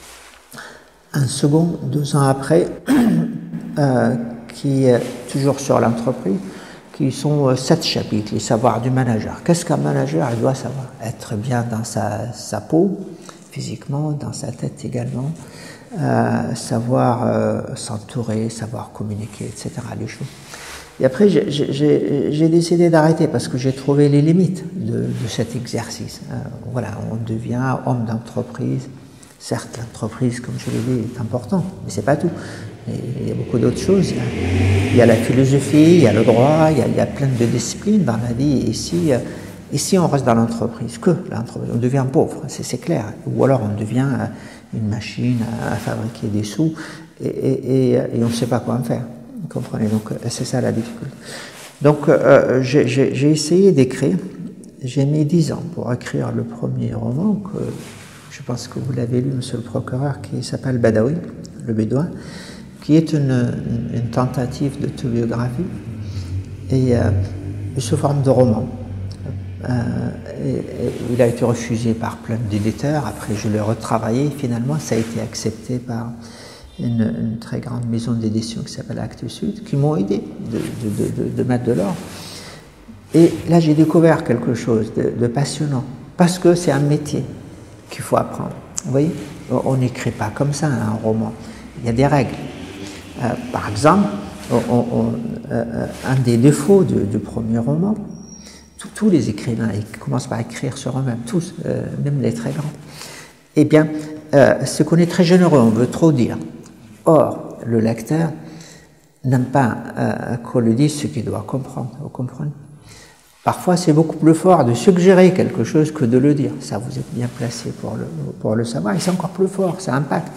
Un second, deux ans après, euh, qui est toujours sur l'entreprise, qui sont sept chapitres, les savoirs du manager. Qu'est-ce qu'un manager il doit savoir? Être bien dans sa, sa peau, physiquement, dans sa tête également, euh, savoir euh, s'entourer, savoir communiquer, et cetera. Les choses. Et après, j'ai décidé d'arrêter parce que j'ai trouvé les limites de, de cet exercice. Euh, voilà, on devient homme d'entreprise. Certes, l'entreprise, comme je l'ai dit, est importante, mais c'est pas tout. Et il y a beaucoup d'autres choses. Il y, a, il y a la philosophie, il y a le droit, il y a, il y a plein de disciplines dans la vie. Et ici, euh, ici on reste dans l'entreprise, que l'entreprise, on devient pauvre, c'est clair. Ou alors on devient une machine à fabriquer des sous et, et, et, et on ne sait pas quoi en faire. Vous comprenez? Donc c'est ça la difficulté. Donc euh, j'ai essayé d'écrire. J'ai mis dix ans pour écrire le premier roman que je pense que vous l'avez lu, monsieur le procureur, qui s'appelle Badawi, le Bédouin, qui est une, une, une tentative d'autobiographie et euh, sous forme de roman. Euh, et, et il a été refusé par plein d'éditeurs. Après, je l'ai retravaillé. Finalement, ça a été accepté par une, une très grande maison d'édition qui s'appelle Actes Sud, qui m'ont aidé de, de, de, de mettre de l'ordre. Et là, j'ai découvert quelque chose de, de passionnant, parce que c'est un métier qu'il faut apprendre. Vous voyez, on n'écrit pas comme ça un roman. Il y a des règles. Euh, par exemple, on, on, euh, un des défauts du, du premier roman, tous les écrivains, ils commencent par écrire sur eux-mêmes, tous, euh, même les très grands. Eh bien, euh, ce qu'on est très généreux, on veut trop dire. Or, le lecteur n'aime pas euh, qu'on lui dise ce qu'il doit comprendre. Vous comprenez? Parfois, c'est beaucoup plus fort de suggérer quelque chose que de le dire. Ça, vous êtes bien placé pour le, pour le savoir. Et c'est encore plus fort, ça impacte.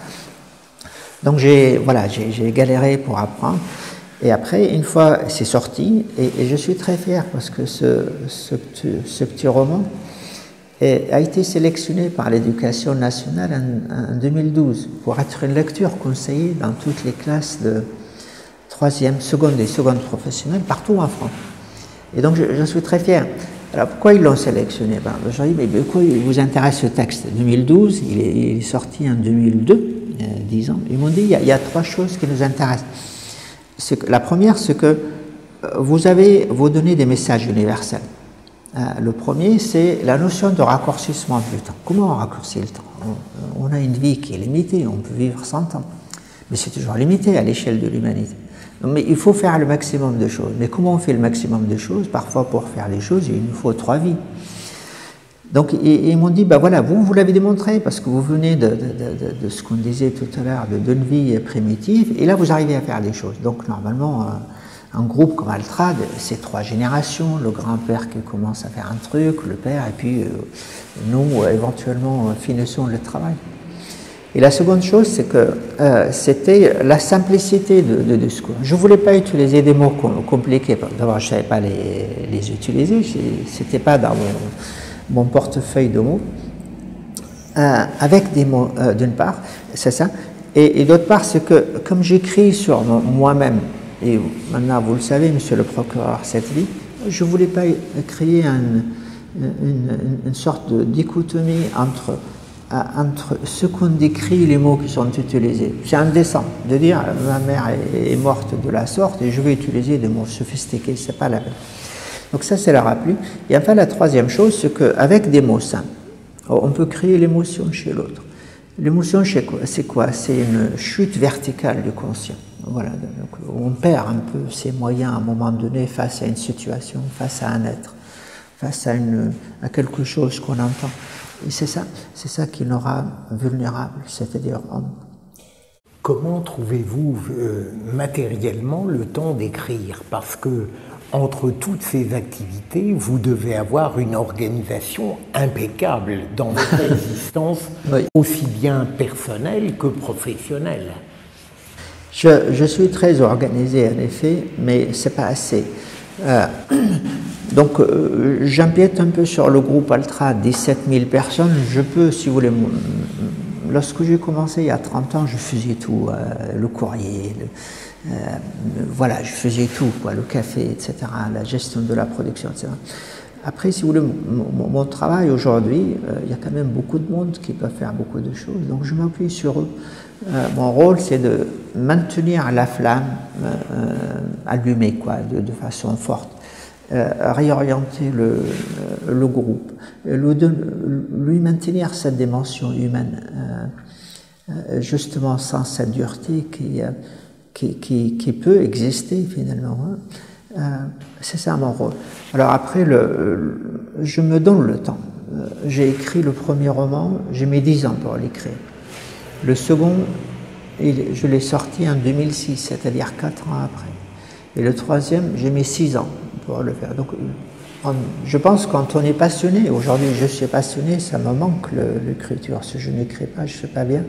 Donc, j'ai voilà, j'ai galéré pour apprendre. Et après, une fois, c'est sorti. Et, et je suis très fier parce que ce, ce, petit, ce petit roman est, a été sélectionné par l'Éducation nationale en, en deux mille douze pour être une lecture conseillée dans toutes les classes de troisième, seconde et seconde professionnelle partout en France. Et donc, je, je suis très fier. Alors, pourquoi ils l'ont sélectionné? Ben, je dis, mais pourquoi il vous intéresse ce texte? deux mille douze, il est, il est sorti en deux mille deux, il y a dix ans. Ils m'ont dit, il y, a, il y a trois choses qui nous intéressent. Que, la première, c'est que vous avez, vous donnez des messages universels. Euh, le premier, c'est la notion de raccourcissement du temps. Comment on raccourcit le temps? on, on a une vie qui est limitée, on peut vivre cent ans. Mais c'est toujours limité à l'échelle de l'humanité. Mais il faut faire le maximum de choses. Mais comment on fait le maximum de choses? Parfois, pour faire des choses, il nous faut trois vies. Donc, ils, ils m'ont dit, ben voilà, vous, vous l'avez démontré, parce que vous venez de, de, de, de ce qu'on disait tout à l'heure, d'une vie primitive, et là, vous arrivez à faire des choses. Donc, normalement, un, un groupe comme Altrad, c'est trois générations, le grand-père qui commence à faire un truc, le père, et puis euh, nous, éventuellement, finissons le travail. Et la seconde chose, c'est que euh, c'était la simplicité de, de discours. Je ne voulais pas utiliser des mots compliqués. D'abord, je ne savais pas les, les utiliser. Ce n'était pas dans mon, mon portefeuille de mots. Euh, avec des mots, euh, d'une part, c'est ça. Et, et d'autre part, c'est que comme j'écris sur moi-même, et maintenant vous le savez, monsieur le procureur, cette vie, je ne voulais pas créer un, une, une sorte de dichotomie entre entre ce qu'on décrit et les mots qui sont utilisés. C'est indécent de dire « ma mère est morte de la sorte » et je vais utiliser des mots sophistiqués, c'est pas la peine. Donc ça, ça leur a plu. Et enfin, la troisième chose, c'est qu'avec des mots simples, on peut créer l'émotion chez l'autre. L'émotion, c'est quoi? C'est une chute verticale du conscient. Voilà. Donc, on perd un peu ses moyens à un moment donné face à une situation, face à un être, face à, une, à quelque chose qu'on entend. Et c'est ça, c'est ça qui nous rend vulnérables, c'est-à-dire homme. Comment trouvez-vous euh, matériellement le temps d'écrire? Parce que entre toutes ces activités, vous devez avoir une organisation impeccable dans votre existence, oui, aussi bien personnelle que professionnelle. Je, je suis très organisé en effet, mais c'est pas assez. Euh, donc euh, j'empiète un peu sur le groupe Altrad, dix-sept mille personnes. Je peux, si vous voulez, lorsque j'ai commencé il y a trente ans, je faisais tout, euh, le courrier, le, euh, voilà, je faisais tout, quoi, le café, et cetera, la gestion de la production, et cetera. Après, si vous voulez, mon, mon travail aujourd'hui, euh, il y a quand même beaucoup de monde qui peut faire beaucoup de choses, donc je m'appuie sur eux. Euh, mon rôle, c'est de maintenir la flamme euh, allumée, quoi, de, de façon forte, euh, réorienter le, le groupe, le, de, lui maintenir cette dimension humaine, euh, justement sans cette dureté qui, qui, qui, qui peut exister finalement. Hein. Euh, c'est ça mon rôle. Alors après, le, le, je me donne le temps. Euh, j'ai écrit le premier roman, j'ai mis dix ans pour l'écrire. Le second, il, je l'ai sorti en deux mille six, c'est-à-dire quatre ans après. Et le troisième, j'ai mis six ans pour le faire. Donc, on, je pense que quand on est passionné, aujourd'hui je suis passionné, ça me manque l'écriture. Si je n'écris pas, je ne fais pas bien.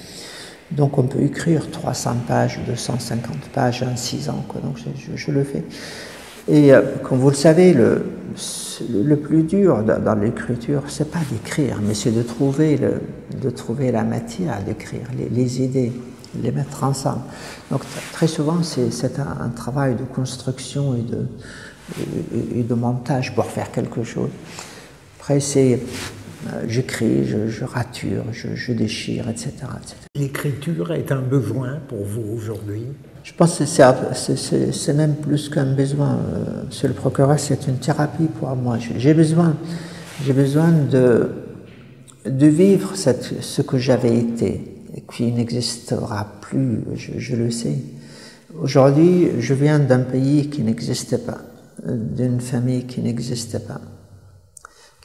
Donc on peut écrire trois cents pages, deux cent cinquante pages en six ans, quoi. Donc je, je, je le fais. Et euh, comme vous le savez, le, le plus dur dans, dans l'écriture, c'est pas d'écrire, mais c'est de trouver le, de trouver la matière d'écrire, les, les idées, les mettre ensemble. Donc très souvent, c'est un, un travail de construction et de, et, et de montage pour faire quelque chose. Après, c'est j'écris, je, je rature, je, je déchire, et cetera et cetera. L'écriture est un besoin pour vous aujourd'hui? Je pense que c'est même plus qu'un besoin. Euh, Monsieur le procureur, c'est une thérapie pour moi. J'ai besoin, j'ai besoin de, de vivre cette, ce que j'avais été, et qui n'existera plus, je, je le sais. Aujourd'hui, je viens d'un pays qui n'existait pas, d'une famille qui n'existait pas.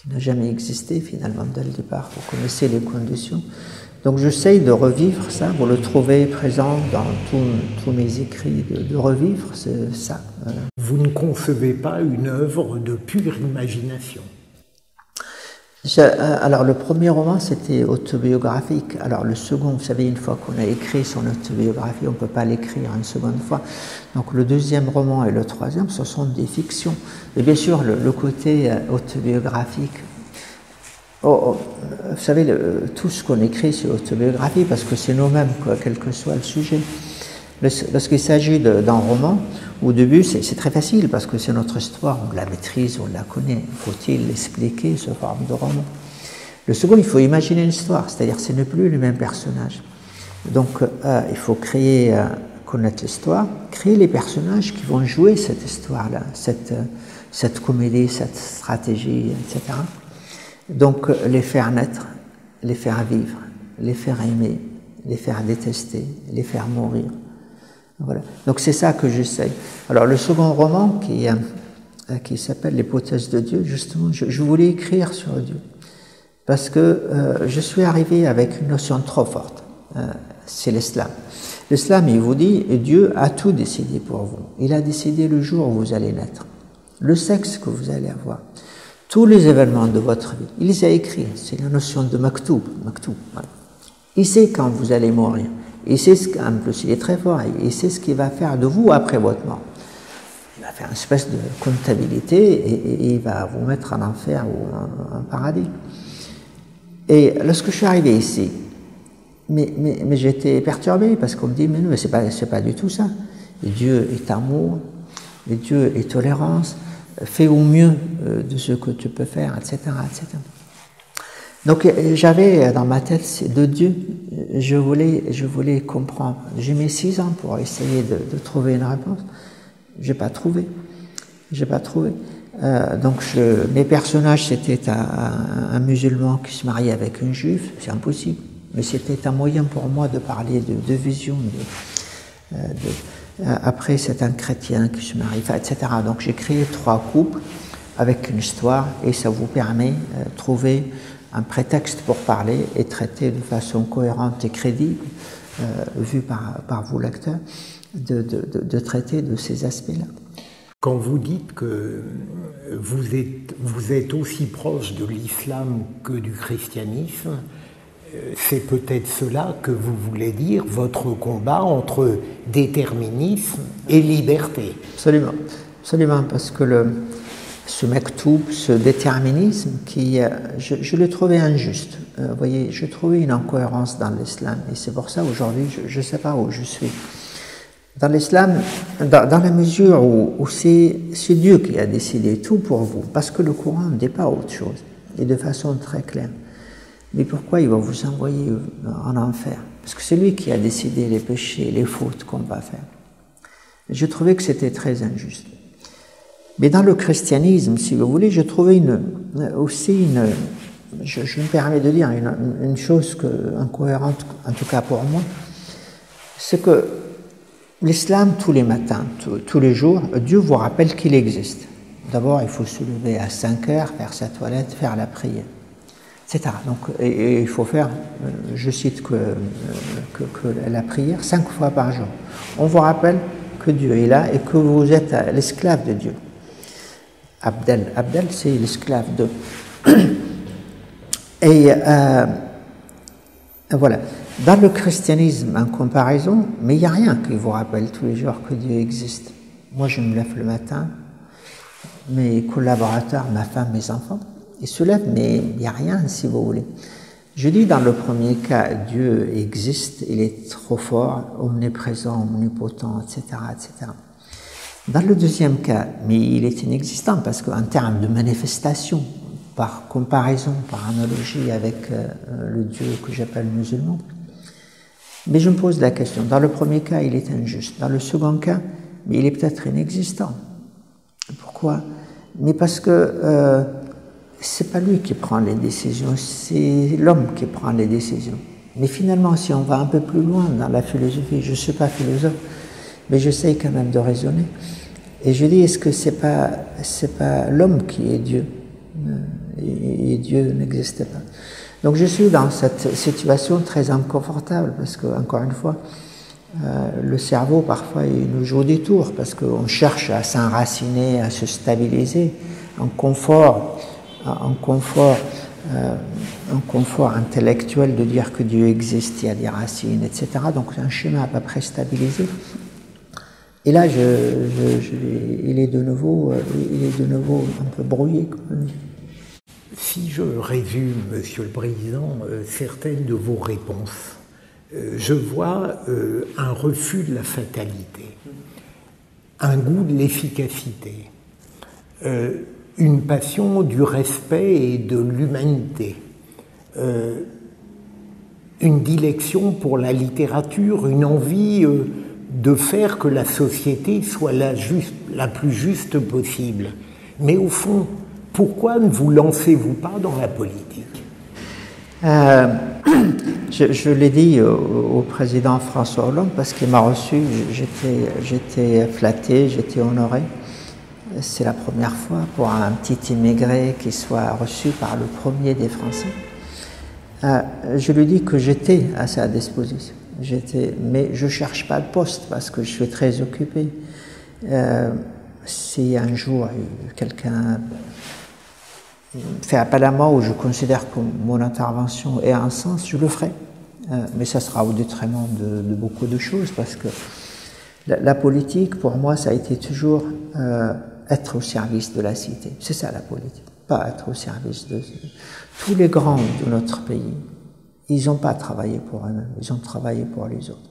qui n'a jamais existé finalement dès le départ. Vous connaissez les conditions. Donc j'essaye de revivre ça, vous le trouvez présent dans tous mes écrits, de, de revivre ça. Voilà. Vous ne concevez pas une œuvre de pure imagination? Je, euh, alors le premier roman c'était autobiographique, alors le second, vous savez, une fois qu'on a écrit son autobiographie, on ne peut pas l'écrire une seconde fois. Donc le deuxième roman et le troisième, ce sont des fictions. Et bien sûr, le, le côté autobiographique, oh, oh, vous savez, le, tout ce qu'on écrit c'est autobiographie parce que c'est nous-mêmes, quel que soit le sujet. Lorsqu'il s'agit d'un roman, au début c'est très facile parce que c'est notre histoire, on la maîtrise, on la connaît. Faut-il l'expliquer sous forme de roman? Le second, il faut imaginer une histoire, c'est-à-dire ce n'est plus le même personnage. Donc euh, il faut créer, euh, connaître l'histoire, créer les personnages qui vont jouer cette histoire-là, cette, euh, cette comédie, cette stratégie, et cetera. Donc les faire naître, les faire vivre, les faire aimer, les faire détester, les faire mourir. Voilà. Donc c'est ça que j'essaye. Alors le second roman qui, euh, qui s'appelle L'hypothèse de Dieu, justement, je, je voulais écrire sur Dieu. Parce que euh, je suis arrivé avec une notion trop forte, euh, c'est l'islam. L'islam, il vous dit, Dieu a tout décidé pour vous. Il a décidé le jour où vous allez naître, le sexe que vous allez avoir, tous les événements de votre vie. Il les a écrits, c'est la notion de maktoub. maktoub voilà. Il sait quand vous allez mourir. Il sait ce qu'en plus, il est très fort, il sait ce qu'il va faire de vous après votre mort. Il va faire une espèce de comptabilité et, et, et il va vous mettre en enfer ou en, en paradis. Et lorsque je suis arrivé ici, mais, mais, mais j'étais perturbé parce qu'on me dit, mais non, c'est pas, c'est pas du tout ça. Et Dieu est amour, et Dieu est tolérance, fais au mieux de ce que tu peux faire, et cetera, et cetera. Donc j'avais dans ma tête ces deux dieux, je voulais, je voulais comprendre. J'ai mis six ans pour essayer de, de trouver une réponse. J'ai pas trouvé. J'ai pas trouvé. Euh, donc je, mes personnages c'était un, un, un musulman qui se mariait avec une juive, c'est impossible. Mais c'était un moyen pour moi de parler de, de vision. De, euh, de, euh, après c'est un chrétien qui se marie, enfin, et cetera. Donc j'ai créé trois couples avec une histoire et ça vous permet de euh, trouver un prétexte pour parler et traiter de façon cohérente et crédible, euh, vu par, par vos lecteurs, de, de, de, de traiter de ces aspects-là. Quand vous dites que vous êtes, vous êtes aussi proche de l'islam que du christianisme, c'est peut-être cela que vous voulez dire, votre combat entre déterminisme et liberté. Absolument, absolument, parce que le... ce maktoub, ce déterminisme, qui, euh, je, je le trouvais injuste. Euh, vous voyez, je trouvais une incohérence dans l'islam. Et c'est pour ça, aujourd'hui, je ne sais pas où je suis. Dans l'islam, dans, dans la mesure où, où c'est Dieu qui a décidé tout pour vous, parce que le Coran ne dit pas autre chose, et de façon très claire. Mais pourquoi il va vous envoyer en enfer? Parce que c'est lui qui a décidé les péchés, les fautes qu'on va faire. Et je trouvais que c'était très injuste. Mais dans le christianisme, si vous voulez, je trouvais une, aussi une, je, je me permets de dire une, une chose que, incohérente, en tout cas pour moi, c'est que l'islam, tous les matins, tous, tous les jours, Dieu vous rappelle qu'il existe. D'abord, il faut se lever à cinq heures, faire sa toilette, faire la prière, et cetera. Donc, et, et il faut faire, je cite que, que, que la prière cinq fois par jour. On vous rappelle que Dieu est là et que vous êtes l'esclave de Dieu. Abdel, Abdel c'est l'esclave de. Et euh, voilà. Dans le christianisme, en comparaison, mais il n'y a rien qui vous rappelle tous les jours que Dieu existe. Moi, je me lève le matin, mes collaborateurs, ma femme, mes enfants, ils se lèvent, mais il n'y a rien, si vous voulez. Je dis dans le premier cas, Dieu existe, il est trop fort, omniprésent, omnipotent, et cetera, et cetera. Dans le deuxième cas, mais il est inexistant parce qu'en termes de manifestation, par comparaison, par analogie avec euh, le Dieu que j'appelle musulman, mais je me pose la question, dans le premier cas, il est injuste. Dans le second cas, mais il est peut-être inexistant. Pourquoi? Mais parce que euh, c'est pas lui qui prend les décisions, c'est l'homme qui prend les décisions. Mais finalement, si on va un peu plus loin dans la philosophie, je ne suis pas philosophe, mais j'essaye quand même de raisonner. Et je dis, est-ce que c'est pas, c'est pas l'homme qui est Dieu? et, et Dieu n'existait pas. Donc je suis dans cette situation très inconfortable parce que, encore une fois, euh, le cerveau parfois il nous joue des tours parce qu'on cherche à s'enraciner, à se stabiliser en confort, en confort, euh, en confort intellectuel de dire que Dieu existe, il y a des racines, et cetera. Donc c'est un schéma à peu près stabilisé. Et là, je, je, je, il est de nouveau, il est de nouveau un peu brouillé, comme on dit. Si je résume, Monsieur le Président, euh, certaines de vos réponses, euh, je vois euh, un refus de la fatalité, un goût de l'efficacité, euh, une passion du respect et de l'humanité, euh, une dilection pour la littérature, une envie euh, de faire que la société soit la, juste, la plus juste possible. Mais au fond, pourquoi ne vous lancez-vous pas dans la politique? euh, Je, je l'ai dit au, au président François Hollande parce qu'il m'a reçu, j'étais flatté, j'étais honoré. C'est la première fois pour un petit immigré qui soit reçu par le premier des Français. Euh, je lui dis que j'étais à sa disposition, mais je ne cherche pas le poste parce que je suis très occupé. Euh, si un jour quelqu'un fait appel à moi ou je considère que mon intervention ait un sens, je le ferai. Euh, mais ça sera au détriment de, de beaucoup de choses parce que la, la politique, pour moi, ça a été toujours euh, être au service de la cité. C'est ça la politique, pas être au service de... Tous les grands de notre pays, ils n'ont pas travaillé pour eux-mêmes, ils ont travaillé pour les autres.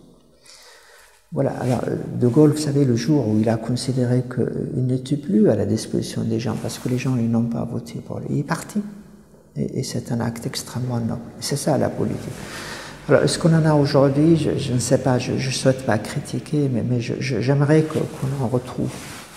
Voilà, alors De Gaulle, vous savez, le jour où il a considéré qu'il n'était plus à la disposition des gens, parce que les gens ils n'ont pas voté pour lui, il est parti. Et, et c'est un acte extrêmement noble. C'est ça la politique. Alors, est-ce qu'on en a aujourd'hui? je, je ne sais pas, je ne souhaite pas critiquer, mais, mais j'aimerais je, qu'on en retrouve.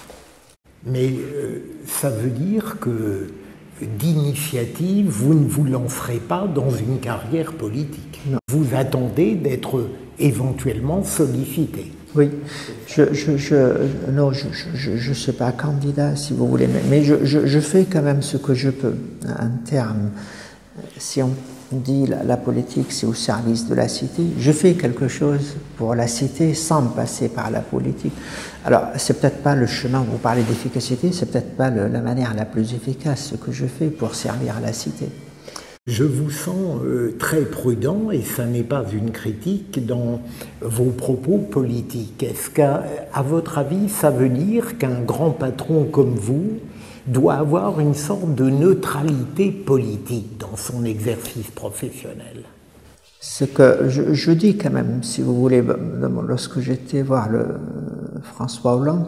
Mais euh, ça veut dire que d'initiative, vous ne vous lancerez pas dans une carrière politique. Non. Vous attendez d'être éventuellement sollicité. Oui, je, je, je, non, je ne je, je suis pas candidat, si vous voulez, mais, mais je, je, je fais quand même ce que je peux. En termes, si on dit la, la politique, c'est au service de la cité, je fais quelque chose pour la cité sans passer par la politique. Alors, c'est peut-être pas le chemin, vous parlez d'efficacité, c'est peut-être pas le, la manière la plus efficace, ce que je fais pour servir la cité. Je vous sens euh, très prudent, et ça n'est pas une critique, dans vos propos politiques. Est-ce qu'à à votre avis, ça veut dire qu'un grand patron comme vous doit avoir une sorte de neutralité politique dans son exercice professionnel? Ce que je, je dis quand même, si vous voulez, lorsque j'étais voir le François Hollande,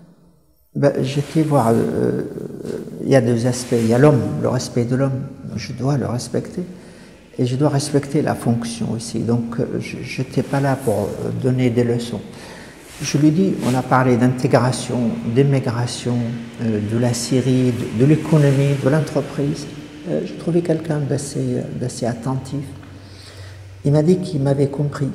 ben, j'étais voir, euh, il y a deux aspects, il y a l'homme, le respect de l'homme, je dois le respecter, et je dois respecter la fonction aussi, donc je n'étais pas là pour donner des leçons. Je lui dis, on a parlé d'intégration, d'émigration, euh, de la Syrie, de, de l'économie, de l'entreprise, euh, j'ai trouvé quelqu'un d'assez d'assez attentif. Il m'a dit qu'il m'avait compris,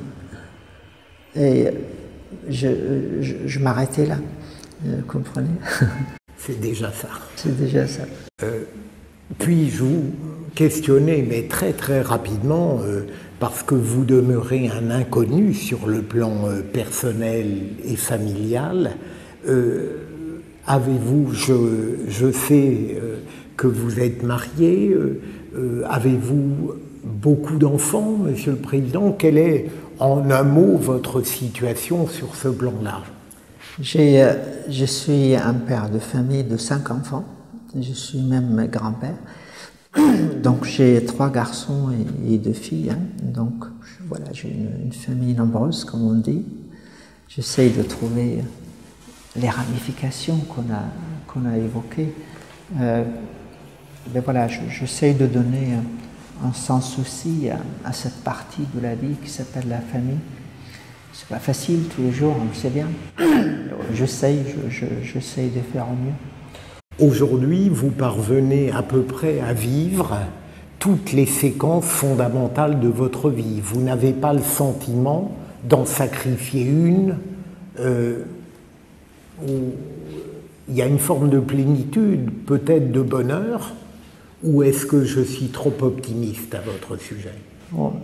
et je, je, je m'arrêtais là. Vous comprenez? C'est déjà ça. C'est déjà ça. Euh, puis-je vous questionner, mais très très rapidement, euh, parce que vous demeurez un inconnu sur le plan euh, personnel et familial, euh, avez-vous, je, je sais euh, que vous êtes marié, euh, euh, avez-vous beaucoup d'enfants, Monsieur le Président? Quelle est, en un mot, votre situation sur ce plan-là? J'ai, euh, je suis un père de famille de cinq enfants, je suis même grand-père, donc j'ai trois garçons et, et deux filles, hein. Donc voilà, j'ai une, une famille nombreuse, comme on dit. J'essaye de trouver les ramifications qu'on a, qu'on a évoquées. Euh, mais voilà, j'essaye de donner un, un sens aussi à, à cette partie de la vie qui s'appelle la famille. C'est pas facile tous les jours, on le sait bien. J'essaye, je, je, j'essaye de faire au mieux. Aujourd'hui, vous parvenez à peu près à vivre toutes les séquences fondamentales de votre vie. Vous n'avez pas le sentiment d'en sacrifier une euh, où il y a une forme de plénitude, peut-être de bonheur, Ou est-ce que je suis trop optimiste à votre sujet? On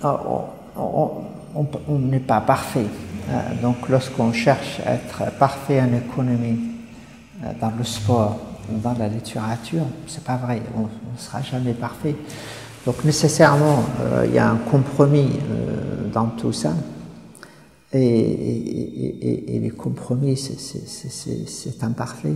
n'est pas parfait. Donc lorsqu'on cherche à être parfait en économie, dans le sport, dans la littérature, c'est pas vrai, on ne sera jamais parfait. Donc nécessairement, euh, il y a un compromis euh, dans tout ça. Et, et, et, et les compromis, c'est imparfait.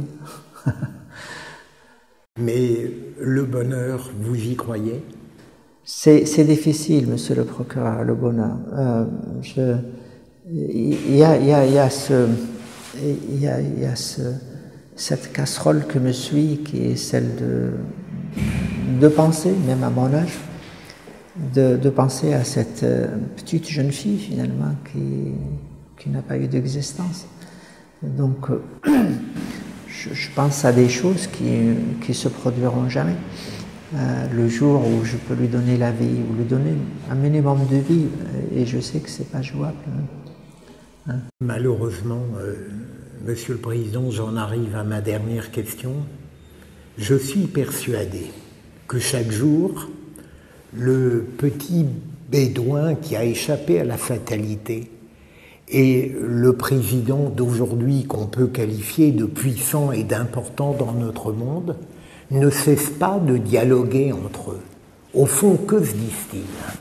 Mais le bonheur, vous y croyez? C'est difficile, monsieur le procureur, le bonheur. Euh, je, il y a, il y a, il y a, ce, il y a, il y a ce, cette casserole que me suit, qui est celle de, de penser, même à mon âge, de, de penser à cette petite jeune fille, finalement, qui, qui n'a pas eu d'existence. Donc, je, je pense à des choses qui qui se produiront jamais. Euh, le jour où je peux lui donner la vie, ou lui donner un minimum de vie, et je sais que c'est pas jouable. Hein. Malheureusement, euh, Monsieur le Président, j'en arrive à ma dernière question. Je suis persuadé que chaque jour, le petit bédouin qui a échappé à la fatalité et le président d'aujourd'hui, qu'on peut qualifier de puissant et d'important dans notre monde, ne cessent pas de dialoguer entre eux. Au fond, que se disent-ils?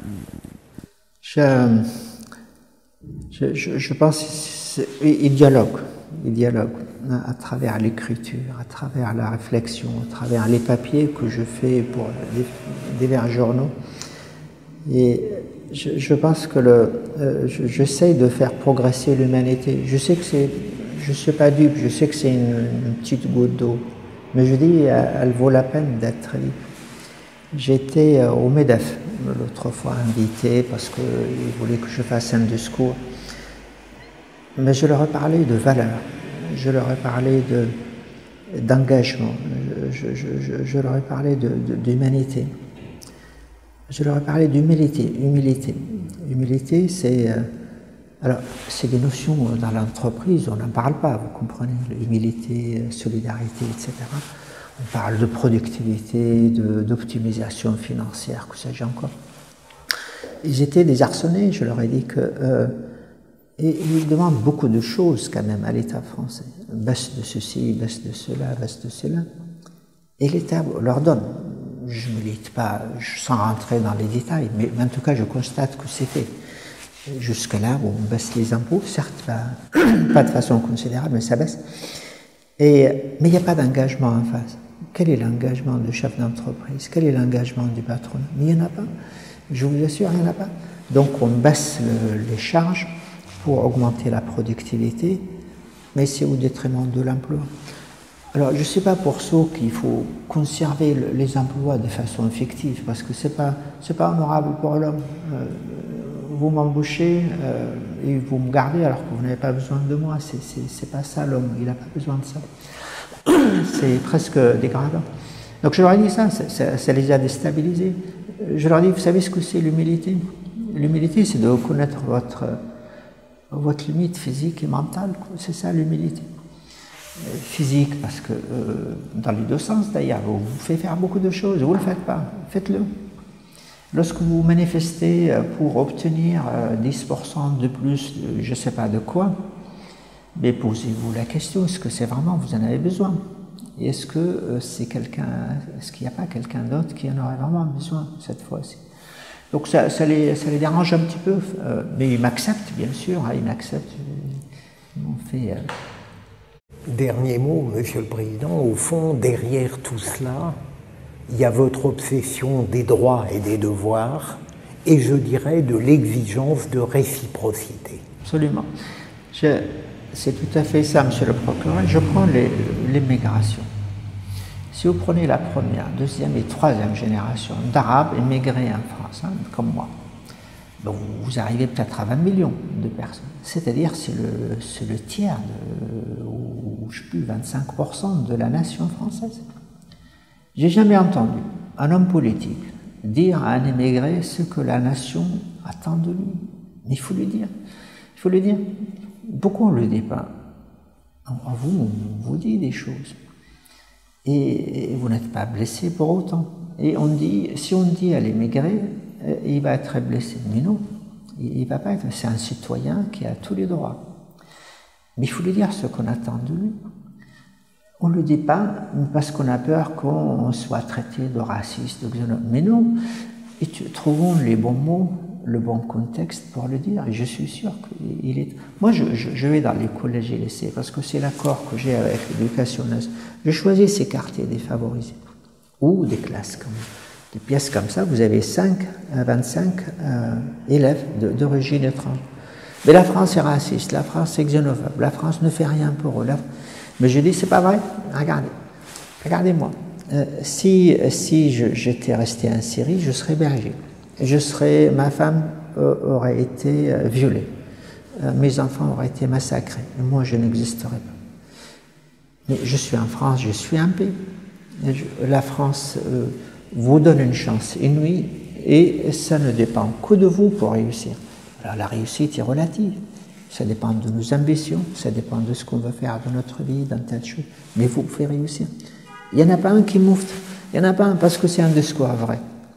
je, je, je, je pense qu'ils dialoguent. Ils dialoguent à travers l'écriture, à travers la réflexion, à travers les papiers que je fais pour divers journaux. Et je, je pense que le, euh, j'essaie de faire progresser l'humanité. Je sais que c'est, je ne suis pas dupe, je sais que c'est une, une petite goutte d'eau, mais je dis, elle, elle vaut la peine d'être libre. J'étais au MEDEF l'autre fois invité parce qu'ils voulaient que je fasse un discours. Mais je leur ai parlé de valeurs, je leur ai parlé d'engagement, je, je, je, je leur ai parlé d'humanité. Je leur ai parlé d'humilité. Humilité, humilité, c'est euh, alors c'est des notions dans l'entreprise, on n'en parle pas, vous comprenez, humilité, solidarité, et cetera. On parle de productivité, d'optimisation financière, que sais-je encore. Ils étaient désarçonnés, je leur ai dit que euh, et ils demandent beaucoup de choses quand même à l'État français. Baisse de ceci, baisse de cela, baisse de cela. Et l'État leur donne. Je ne milite pas sans rentrer dans les détails, mais en tout cas je constate que c'est fait. Jusque-là, on baisse les impôts, certes pas, pas de façon considérable, mais ça baisse. Et, mais il n'y a pas d'engagement en face. Quel est l'engagement du chef d'entreprise? Quel est l'engagement du patron? Mais il n'y en a pas. Je vous assure, il n'y en a pas. Donc on baisse le, les charges pour augmenter la productivité, mais c'est au détriment de l'emploi. Alors, je ne sais pas pour ceux qu'il faut conserver le, les emplois de façon fictive, parce que ce n'est pas, c'est pas honorable pour l'homme. Euh, vous m'embauchez euh, et vous me gardez alors que vous n'avez pas besoin de moi. C'est pas ça l'homme, il n'a pas besoin de ça. C'est presque dégradant. Donc je leur ai dit ça, ça, ça, ça les a déstabilisés. Je leur ai dit, vous savez ce que c'est l'humilité? L'humilité, c'est de reconnaître votre, votre limite physique et mentale. C'est ça l'humilité. Physique, parce que euh, dans les deux sens d'ailleurs, vous vous faites faire beaucoup de choses, vous ne le faites pas, faites-le. Lorsque vous manifestez pour obtenir dix pour cent de plus, de, je ne sais pas de quoi, mais posez-vous la question, est-ce que c'est vraiment, vous en avez besoin? Et est-ce que euh, c'est quelqu'un, est-ce qu'il n'y a pas quelqu'un d'autre qui en aurait vraiment besoin cette fois-ci? Donc ça, ça, les, ça les dérange un petit peu, euh, mais ils m'acceptent bien sûr, hein, ils m'acceptent, ils m'ont fait... Euh, Dernier mot, Monsieur le Président, au fond, derrière tout cela, il y a votre obsession des droits et des devoirs, et je dirais de l'exigence de réciprocité. Absolument. C'est tout à fait ça, Monsieur le Procureur. Je prends les, les migrations. Si vous prenez la première, deuxième et troisième génération d'Arabes émigrés en France, hein, comme moi, donc vous arrivez peut-être à vingt millions de personnes. C'est-à-dire c'est le, le tiers, de, ou je ne sais plus, vingt-cinq pour cent de la nation française. J'ai jamais entendu un homme politique dire à un émigré ce que la nation attend de lui. Mais il faut lui dire. Il faut lui dire. Pourquoi on ne le dit pas? En vous, on vous dit des choses. Et vous n'êtes pas blessé pour autant. Et on dit, si on dit à l'émigré, euh, il va être blessé. Mais non, il ne va pas être. C'est un citoyen qui a tous les droits. Mais il faut lui dire ce qu'on attend de lui. On ne le dit pas parce qu'on a peur qu'on soit traité de raciste, de xénophobe. Mais non, et tu, trouvons les bons mots, le bon contexte pour le dire. Et je suis sûr qu'il est... Moi, je, je, je vais dans les collèges et lycées parce que c'est l'accord que j'ai avec l'éducation nationale. Je choisis ces quartiers défavorisés ou des classes, comme, des pièces comme ça. Vous avez cinq à vingt-cinq euh, élèves d'origine étrangère. Mais la France est raciste, la France est xénophobe, la France ne fait rien pour eux. La... Mais je dis, c'est pas vrai, regardez, regardez-moi. Euh, si si j'étais resté en Syrie, je serais berger. Je serais, ma femme euh, aurait été euh, violée. Euh, mes enfants auraient été massacrés. Et moi, je n'existerais pas. Mais je suis en France, je suis en paix. Je, la France euh, vous donne une chance inouïe et ça ne dépend que de vous pour réussir. Alors, la réussite est relative. Ça dépend de nos ambitions, ça dépend de ce qu'on veut faire de notre vie, dans telle chose. Mais vous pouvez réussir. Il n'y en a pas un qui moufte. Il n'y en a pas un parce que c'est un discours vrai.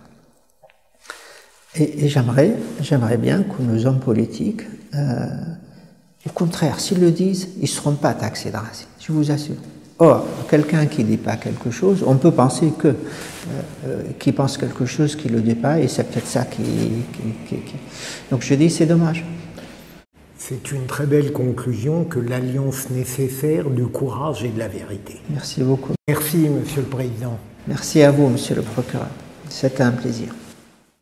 Et, et j'aimerais, j'aimerais bien que nos hommes politiques, euh, au contraire, s'ils le disent, ils ne seront pas taxés de racisme, je vous assure. Or, quelqu'un qui ne dit pas quelque chose, on peut penser que, euh, euh, qui pense quelque chose qui ne le dit pas, et c'est peut-être ça qui, qui, qui, qui... Donc je dis, c'est dommage. C'est une très belle conclusion que l'alliance nécessaire du courage et de la vérité. Merci beaucoup. Merci, Monsieur le Président. Merci à vous, Monsieur le Procureur. C'était un plaisir.